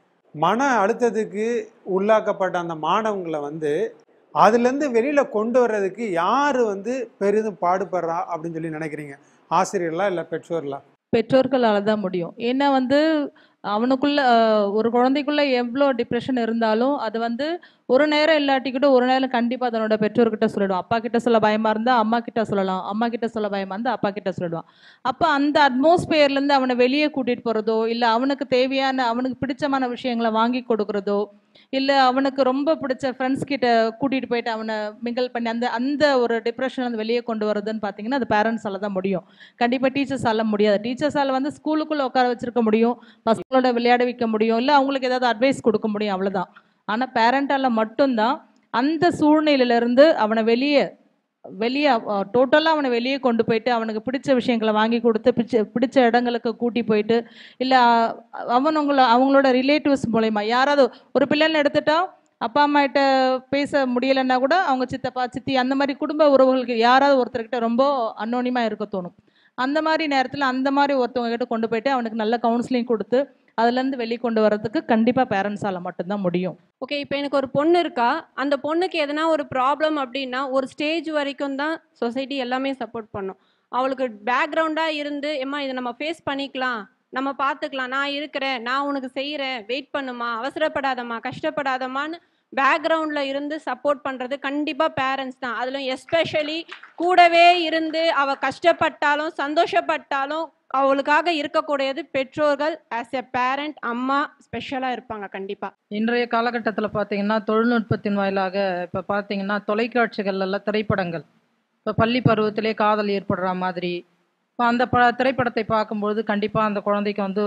மன அழுத்தத்துக்கு உள்ளாக்கப்பட்ட அந்த மாணவங்களை வந்து அதுலேருந்து வெளியில் கொண்டு வர்றதுக்கு யார் வந்து பெரிதும் பாடுபடுறா அப்படின்னு சொல்லி நினைக்கிறீங்க? ஆசிரியர்களா இல்லை பெற்றோர்களா? பெற்றோர்களால் தான் முடியும். ஏன்னா வந்து அவனுக்குள்ள ஒரு குழந்தைக்குள்ள எவ்வளோ டிப்ரெஷன் இருந்தாலும் அது வந்து ஒரு நேரம் இல்லாட்டிக்கிட்ட ஒரு நேரம் கண்டிப்பாக அதனோட பெற்றோர்கிட்ட சொல்லிடுவான். அப்பா கிட்ட சொல்ல பயமாக இருந்தால் அம்மா கிட்ட சொல்லலாம், அம்மா கிட்ட சொல்ல பயமாக இருந்தால் அப்பா கிட்ட சொல்லிடுவான். அப்போ அந்த அட்மாஸ்பியர்லேருந்து அவனை வெளியே கூட்டிகிட்டு போகிறதோ, இல்லை அவனுக்கு தேவையான அவனுக்கு பிடிச்சமான விஷயங்களை வாங்கி கொடுக்குறதோ, இல்லை அவனுக்கு ரொம்ப பிடிச்ச ஃப்ரெண்ட்ஸ் கிட்ட கூட்டிகிட்டு போயிட்டு அவனை மிங்கல் பண்ணி அந்த அந்த ஒரு டிப்ரெஷன் வந்து வெளியே கொண்டு வரதுன்னு பார்த்தீங்கன்னா அது பேரண்ட்ஸால் தான் முடியும். கண்டிப்பாக டீச்சர்ஸால் முடியாது. டீச்சர்ஸால் வந்து ஸ்கூலுக்குள்ளே உட்கார வச்சிருக்க முடியும், பசங்களோட விளையாட வைக்க முடியும், இல்லை அவங்களுக்கு ஏதாவது அட்வைஸ் கொடுக்க முடியும், அவ்வளோதான். ஆனால் பேரண்டால் மட்டும்தான் அந்த சூழ்நிலையிலேருந்து அவனை வெளியே வெளியே டோட்டலாக அவனை வெளியே கொண்டு போயிட்டு அவனுக்கு பிடிச்ச விஷயங்களை வாங்கி கொடுத்து பிடிச்ச பிடிச்ச இடங்களுக்கு கூட்டி போயிட்டு, இல்லை அவனுங்கள அவங்களோட ரிலேட்டிவ்ஸ் மூலயமா யாராவது ஒரு பிள்ளைன்னு எடுத்துட்டா அப்பா அம்மா கிட்ட பேச முடியலைன்னா கூட அவங்க சித்தப்பா சித்தி அந்த மாதிரி குடும்ப உறவுகளுக்கு யாராவது ஒருத்தர்கிட்ட ரொம்ப அன்னோனியமாக இருக்க தோணும். அந்த மாதிரி நேரத்தில் அந்த மாதிரி ஒருத்தவங்க கிட்ட கொண்டு போயிட்டு அவனுக்கு நல்ல கவுன்சிலிங் கொடுத்து அதுலேருந்து வெளியே கொண்டு வரதுக்கு கண்டிப்பாக பேரண்ட்ஸால் மட்டும்தான் முடியும். ஓகே, இப்போ எனக்கு ஒரு பொண்ணு இருக்கா, அந்த பொண்ணுக்கு எதனா ஒரு ப்ராப்ளம் அப்படின்னா ஒரு ஸ்டேஜ் வரைக்கும் தான் சொசைட்டி எல்லாமே சப்போர்ட் பண்ணும். அவளுக்கு பேக்ரவுண்டாக இருந்து எம்மா இதை நம்ம ஃபேஸ் பண்ணிக்கலாம், நம்ம பார்த்துக்கலாம், நான் இருக்கிறேன், நான் உனக்கு செய்கிறேன், வெயிட் பண்ணுமா, அவசரப்படாதம்மா, கஷ்டப்படாதம்மான்னு பேக்ரவுண்டில் இருந்து சப்போர்ட் பண்ணுறது கண்டிப்பாக பேரண்ட்ஸ் தான். அதிலும் எஸ்பெஷலி கூடவே இருந்து அவள் கஷ்டப்பட்டாலும் சந்தோஷப்பட்டாலும் அவளுக்காக இருக்கக்கூடியது பெற்றோர்கள். ஆஸ் எ பேரண்ட் அம்மா ஸ்பெஷலாக இருப்பாங்க கண்டிப்பாக. இன்றைய காலகட்டத்தில் பார்த்தீங்கன்னா தொழில்நுட்பத்தின் வாயிலாக இப்போ பார்த்தீங்கன்னா தொலைக்காட்சிகள் எல்லாம் திரைப்படங்கள், இப்போ பள்ளி பருவத்திலே காதல் ஏற்படுற மாதிரி இப்போ அந்த ப திரைப்படத்தை பார்க்கும்பொழுது கண்டிப்பாக அந்த குழந்தைக்கு வந்து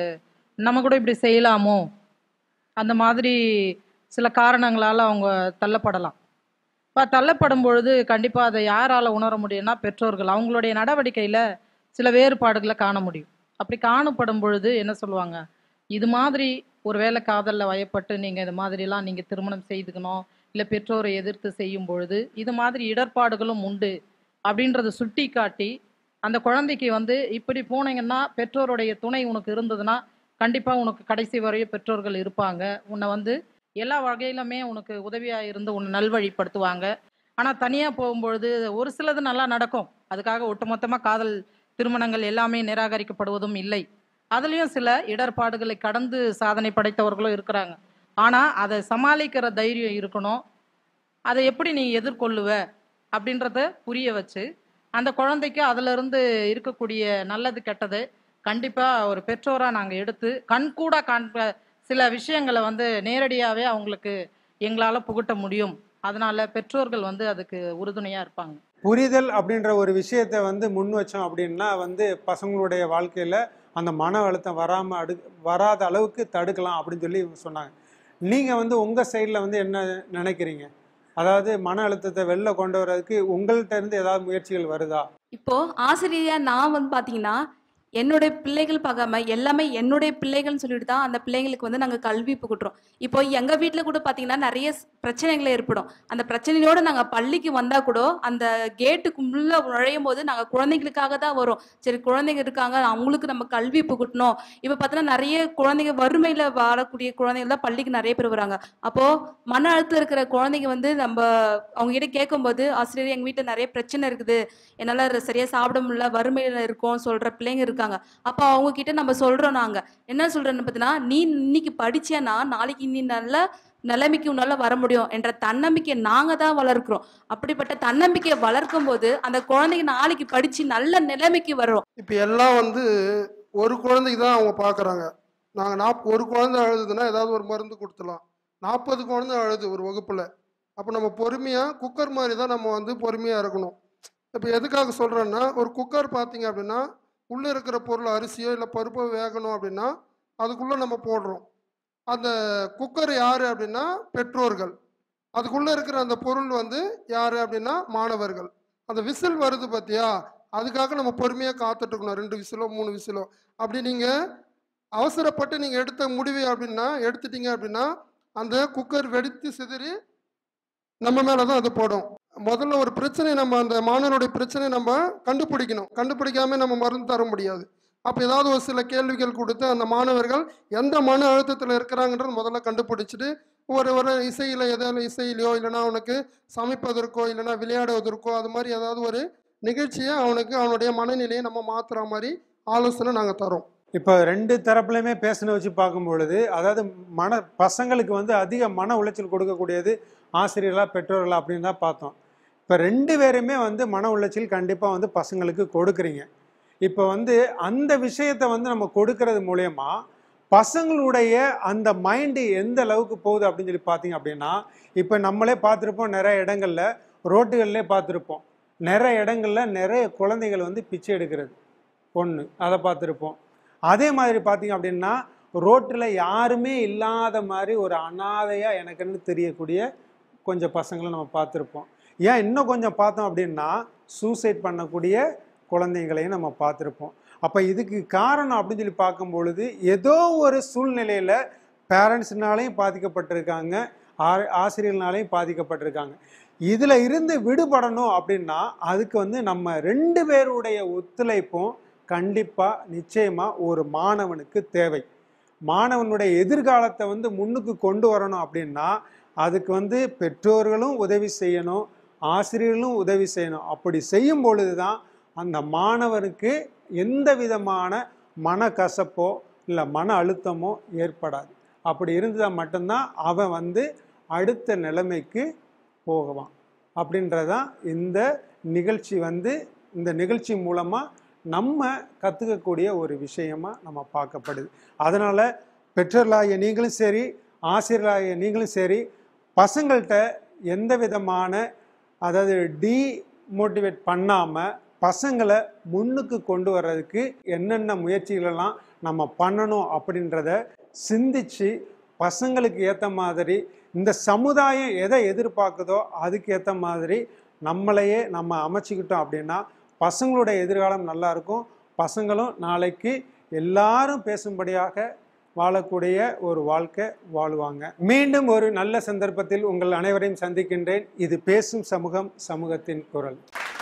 நம்ம கூட இப்படி செய்யலாமோ அந்த மாதிரி சில காரணங்களால் அவங்க தள்ளப்படலாம். இப்போ தள்ளப்படும் பொழுது கண்டிப்பாக அதை யாரால் உணர முடியும்னா பெற்றோர்கள். அவங்களுடைய நடவடிக்கையில் சில வேறுபாடுகளை காண முடியும். அப்படி காணப்படும் பொழுது என்ன சொல்லுவாங்க, இது மாதிரி ஒரு வேளை காதலில் வயப்பட்டு நீங்கள் இது மாதிரிலாம் நீங்கள் திருமணம் செய்துக்கணும், இல்லை பெற்றோரை எதிர்த்து செய்யும் பொழுது இது மாதிரி இடர்பாடுகளும் உண்டு அப்படின்றத சுட்டி காட்டி அந்த குழந்தைக்கு வந்து இப்படி போனீங்கன்னா பெற்றோருடைய துணை உனக்கு இருந்ததுன்னா கண்டிப்பாக உனக்கு கடைசி வரையும் பெற்றோர்கள் இருப்பாங்க, உன்னை வந்து எல்லா வகையிலுமே உனக்கு உதவியாக இருந்து உன்னை நல்வழிப்படுத்துவாங்க. ஆனால் தனியாக போகும்பொழுது ஒரு சிலது நல்லா நடக்கும், அதுக்காக ஒட்டுமொத்தமாக காதல் திருமணங்கள் எல்லாமே நிராகரிக்கப்படுவதும் இல்லை. அதுலேயும் சில இடர்பாடுகளை கடந்து சாதனை படைத்தவர்களும் இருக்கிறாங்க. ஆனால் அதை சமாளிக்கிற தைரியம் இருக்கணும். அதை எப்படி நீ எதிர்கொள்ளுவ அப்படின்றத புரிய வச்சு அந்த குழந்தைக்கு அதிலிருந்து இருக்கக்கூடிய நல்லது கெட்டது கண்டிப்பாக ஒரு பெற்றோராக நாங்கள் எடுத்து கண்கூட காண்ப சில விஷயங்களை வந்து நேரடியாகவே அவங்களுக்கு எங்களால் புகட்ட முடியும். அதனால பெற்றோர்கள் வந்து அதுக்கு உறுதுணையாக இருப்பாங்க. புரிதல் அப்படின்ற ஒரு விஷயத்தை வந்து முன் வச்சோம் அப்படின்னா வந்து பசங்களுடைய வாழ்க்கையில் அந்த மன அழுத்தம் வராமல் அடு வராத அளவுக்கு தடுக்கலாம் அப்படின்னு சொல்லி இவங்க சொன்னாங்க. நீங்கள் வந்து உங்கள் சைடில் வந்து என்ன நினைக்கிறீங்க? அதாவது மன அழுத்தத்தை வெளில கொண்டு வர்றதுக்கு உங்கள்கிட்ட இருந்து ஏதாவது முயற்சிகள் வருதா? இப்போ ஆசிரியரா நான் வந்து பாத்தீங்கன்னா என்னுடைய பிள்ளைகள் பார்க்காம எல்லாமே என்னுடைய பிள்ளைகள்னு சொல்லிட்டு தான் அந்த பிள்ளைங்களுக்கு வந்து நாங்கள் கல்வி புகுட்டுறோம். இப்போ எங்கள் வீட்டில் கூட பார்த்தீங்கன்னா நிறைய பிரச்சனைகள் ஏற்படும். அந்த பிரச்சனையோடு நாங்கள் பள்ளிக்கு வந்தால் கூட அந்த கேட்டுக்குள்ளே நுழையும் போது நாங்கள் குழந்தைங்களுக்காக தான் வரோம். சரி குழந்தைங்க இருக்காங்க, அவங்களுக்கு நம்ம கல்வி புகுட்டணும். இப்போ பார்த்தீங்கன்னா நிறைய குழந்தைங்க வறுமையில் வாழக்கூடிய குழந்தைகள் தான் பள்ளிக்கு நிறைய பேர் வராங்க. அப்போது மன அழுத்தம் இருக்கிற குழந்தைங்க வந்து நம்ம அவங்ககிட்ட கேட்கும்போது, ஆசிரியர் எங்கள் வீட்டில் நிறைய பிரச்சனை இருக்குது, என்னால் சரியாக சாப்பிட முடியல, வறுமையில் இருக்கோம் சொல்கிற பிள்ளைங்க இருக்கு. அப்போ அவங்க கிட்ட நம்ம சொல்றோம், நாங்க என்ன சொல்றோம்னு பார்த்தீங்கன்னா, நீ இன்னைக்கு படிச்சேன்னா நாளைக்கு நீ நல்ல நிலைமைக்கு உன்னால வர முடியும் என்ற தன்னம்பிக்கை நாங்க தான் வளர்க்கிறோம். அப்படிப்பட்ட தன்னம்பிக்கையை வளர்க்கும் போது அந்த குழந்தைங்க நாளைக்கு படிச்சு நல்ல நிலைமைக்கு வரும். இப்போ எல்லாம் வந்து ஒரு குழந்தைக்கு தான் அவங்க பார்க்குறாங்க. நாங்கள் நாப் ஒரு குழந்தை அழுதுன்னா ஏதாவது ஒரு மருந்து கொடுத்துலாம். நாற்பது குழந்தை அழுது ஒரு வகுப்பில். அப்போ நம்ம பொறுமையாக குக்கர் மாதிரி தான் நம்ம வந்து பொறுமையாக இருக்கணும். இப்போ எதுக்காக சொல்கிறேன்னா, ஒரு குக்கர் பார்த்தீங்க அப்படின்னா உள்ளே இருக்கிற பொருள் அரிசியோ இல்லை பருப்போ வேகணும் அப்படின்னா அதுக்குள்ளே நம்ம போடுறோம். அந்த குக்கர் யார் அப்படின்னா பெற்றோர்கள். அதுக்குள்ளே இருக்கிற அந்த பொருள் வந்து யார் அப்படின்னா மாணவர்கள். அந்த விசில் வருது பார்த்தியா, அதுக்காக நம்ம பொறுமையாக காத்துட்ருக்கணும். ரெண்டு விசிலோ மூணு விசிலோ அப்படி நீங்கள் அவசரப்பட்டு நீங்கள் எடுத்த முடிவு அப்படின்னா எடுத்துட்டீங்க அப்படின்னா அந்த குக்கர் வெடித்து சிதறி நம்ம மேலே தான் அது போடும். முதல்ல ஒரு பிரச்சனை நம்ம அந்த மாணவனுடைய பிரச்சனை நம்ம கண்டுபிடிக்கணும். கண்டுபிடிக்காம நம்ம மருந்து தர முடியாது. அப்போ ஏதாவது ஒரு சில கேள்விகள் கொடுத்து அந்த மாணவர்கள் எந்த மன அழுத்தத்தில் இருக்கிறாங்கன்றது முதல்ல கண்டுபிடிச்சிட்டு ஒரு ஒரு இசையில் எதாவது இசையிலையோ இல்லைனா அவனுக்கு சமைப்பதற்கோ இல்லைனா விளையாடுவதற்கோ அது மாதிரி ஏதாவது ஒரு நிகழ்ச்சியை அவனுக்கு அவனுடைய மனநிலையை நம்ம மாற்றுற மாதிரி ஆலோசனை நாங்கள் தரோம். இப்போ ரெண்டு தரப்புலையுமே பேசின வச்சு பார்க்கும் பொழுது, அதாவது மன பசங்களுக்கு வந்து அதிக மன உளைச்சல் கொடுக்கக்கூடியது ஆசிரியர்களா பெற்றோர்களா அப்படின்னு தான் பார்த்தோம். இப்போ ரெண்டு பேருமே வந்து மன உளைச்சல் கண்டிப்பாக வந்து பசங்களுக்கு கொடுக்குறீங்க. இப்போ வந்து அந்த விஷயத்தை வந்து நம்ம கொடுக்கறது மூலயமா பசங்களுடைய அந்த மைண்டு எந்த அளவுக்கு போகுது அப்படின்னு சொல்லி பார்த்தீங்க அப்படின்னா, இப்போ நம்மளே பார்த்துருப்போம், நிறைய இடங்களில் ரோட்டுகள்லே பார்த்துருப்போம், நிறைய இடங்களில் நிறைய குழந்தைகள் வந்து பிச்சை எடுக்கிறது ஒன்று, அதை பார்த்துருப்போம். அதே மாதிரி பார்த்தீங்க அப்படின்னா ரோட்டில் யாருமே இல்லாத மாதிரி ஒரு அனாதையாக எனக்குன்னு தெரியக்கூடிய கொஞ்சம் பசங்களை நம்ம பார்த்துருப்போம். ஏன் இன்னும் கொஞ்சம் பார்த்தோம் அப்படின்னா சூசைட் பண்ணக்கூடிய குழந்தைங்களையும் நம்ம பார்த்துருப்போம். அப்போ இதுக்கு காரணம் அப்படின்னு சொல்லி பார்க்கும் பொழுது ஏதோ ஒரு சூழ்நிலையில் பேரண்ட்ஸ்னாலையும் பாதிக்கப்பட்டிருக்காங்க, ஆ ஆசிரியர்களாலையும் பாதிக்கப்பட்டிருக்காங்க. இதில் இருந்து விடுபடணும் அப்படின்னா அதுக்கு வந்து நம்ம ரெண்டு பேருடைய ஒத்துழைப்பும் கண்டிப்பாக நிச்சயமாக ஒரு மாணவனுக்கு தேவை. மாணவனுடைய எதிர்காலத்தை வந்து முன்னுக்கு கொண்டு வரணும் அப்படின்னா அதுக்கு வந்து பெற்றோர்களும் உதவி செய்யணும், ஆசிரியர்களும் உதவி செய்யணும். அப்படி செய்யும் பொழுது தான் அந்த மாணவனுக்கு எந்த விதமான மனக்கசப்போ இல்லை மன அழுத்தமோ ஏற்படாது. அப்படி இருந்ததால் மட்டும்தான் அவன் வந்து அடுத்த நிலைமைக்கு போகவான். அப்படின்றதான் இந்த நிகழ்ச்சி வந்து இந்த நிகழ்ச்சி மூலமாக நம்ம கற்றுக்கக்கூடிய ஒரு விஷயமாக நம்ம பார்க்கப்படுது. அதனால் பெற்றோர்களாகிய நீங்களும் சரி, ஆசிரியர்களாகிய நீங்களும் சரி, பசங்கள்கிட்ட எந்த விதமான அதாவது டீமோட்டிவேட் பண்ணாமல் பசங்களை முன்னுக்கு கொண்டு வர்றதுக்கு என்னென்ன முயற்சிகளெல்லாம் நம்ம பண்ணணும் அப்படின்றத சிந்திச்சு பசங்களுக்கு ஏற்ற மாதிரி இந்த சமுதாயம் எதை எதிர்பார்க்குதோ அதுக்கு ஏற்ற மாதிரி நம்மளையே நம்ம அமைச்சிக்கிட்டோம் அப்படின்னா பசங்களுடைய எதிர்காலம் நல்லா இருக்கும். பசங்களும் நாளைக்கு எல்லாரும் பேசும்படியாக வாழக்கூடிய ஒரு வாழ்க்கை வாழ்வாங்க. மீண்டும் ஒரு நல்ல சந்தர்ப்பத்தில் உங்கள் அனைவரையும் சந்திக்கின்றேன். இது பேசும் சமூகம், சமூகத்தின் குரல்.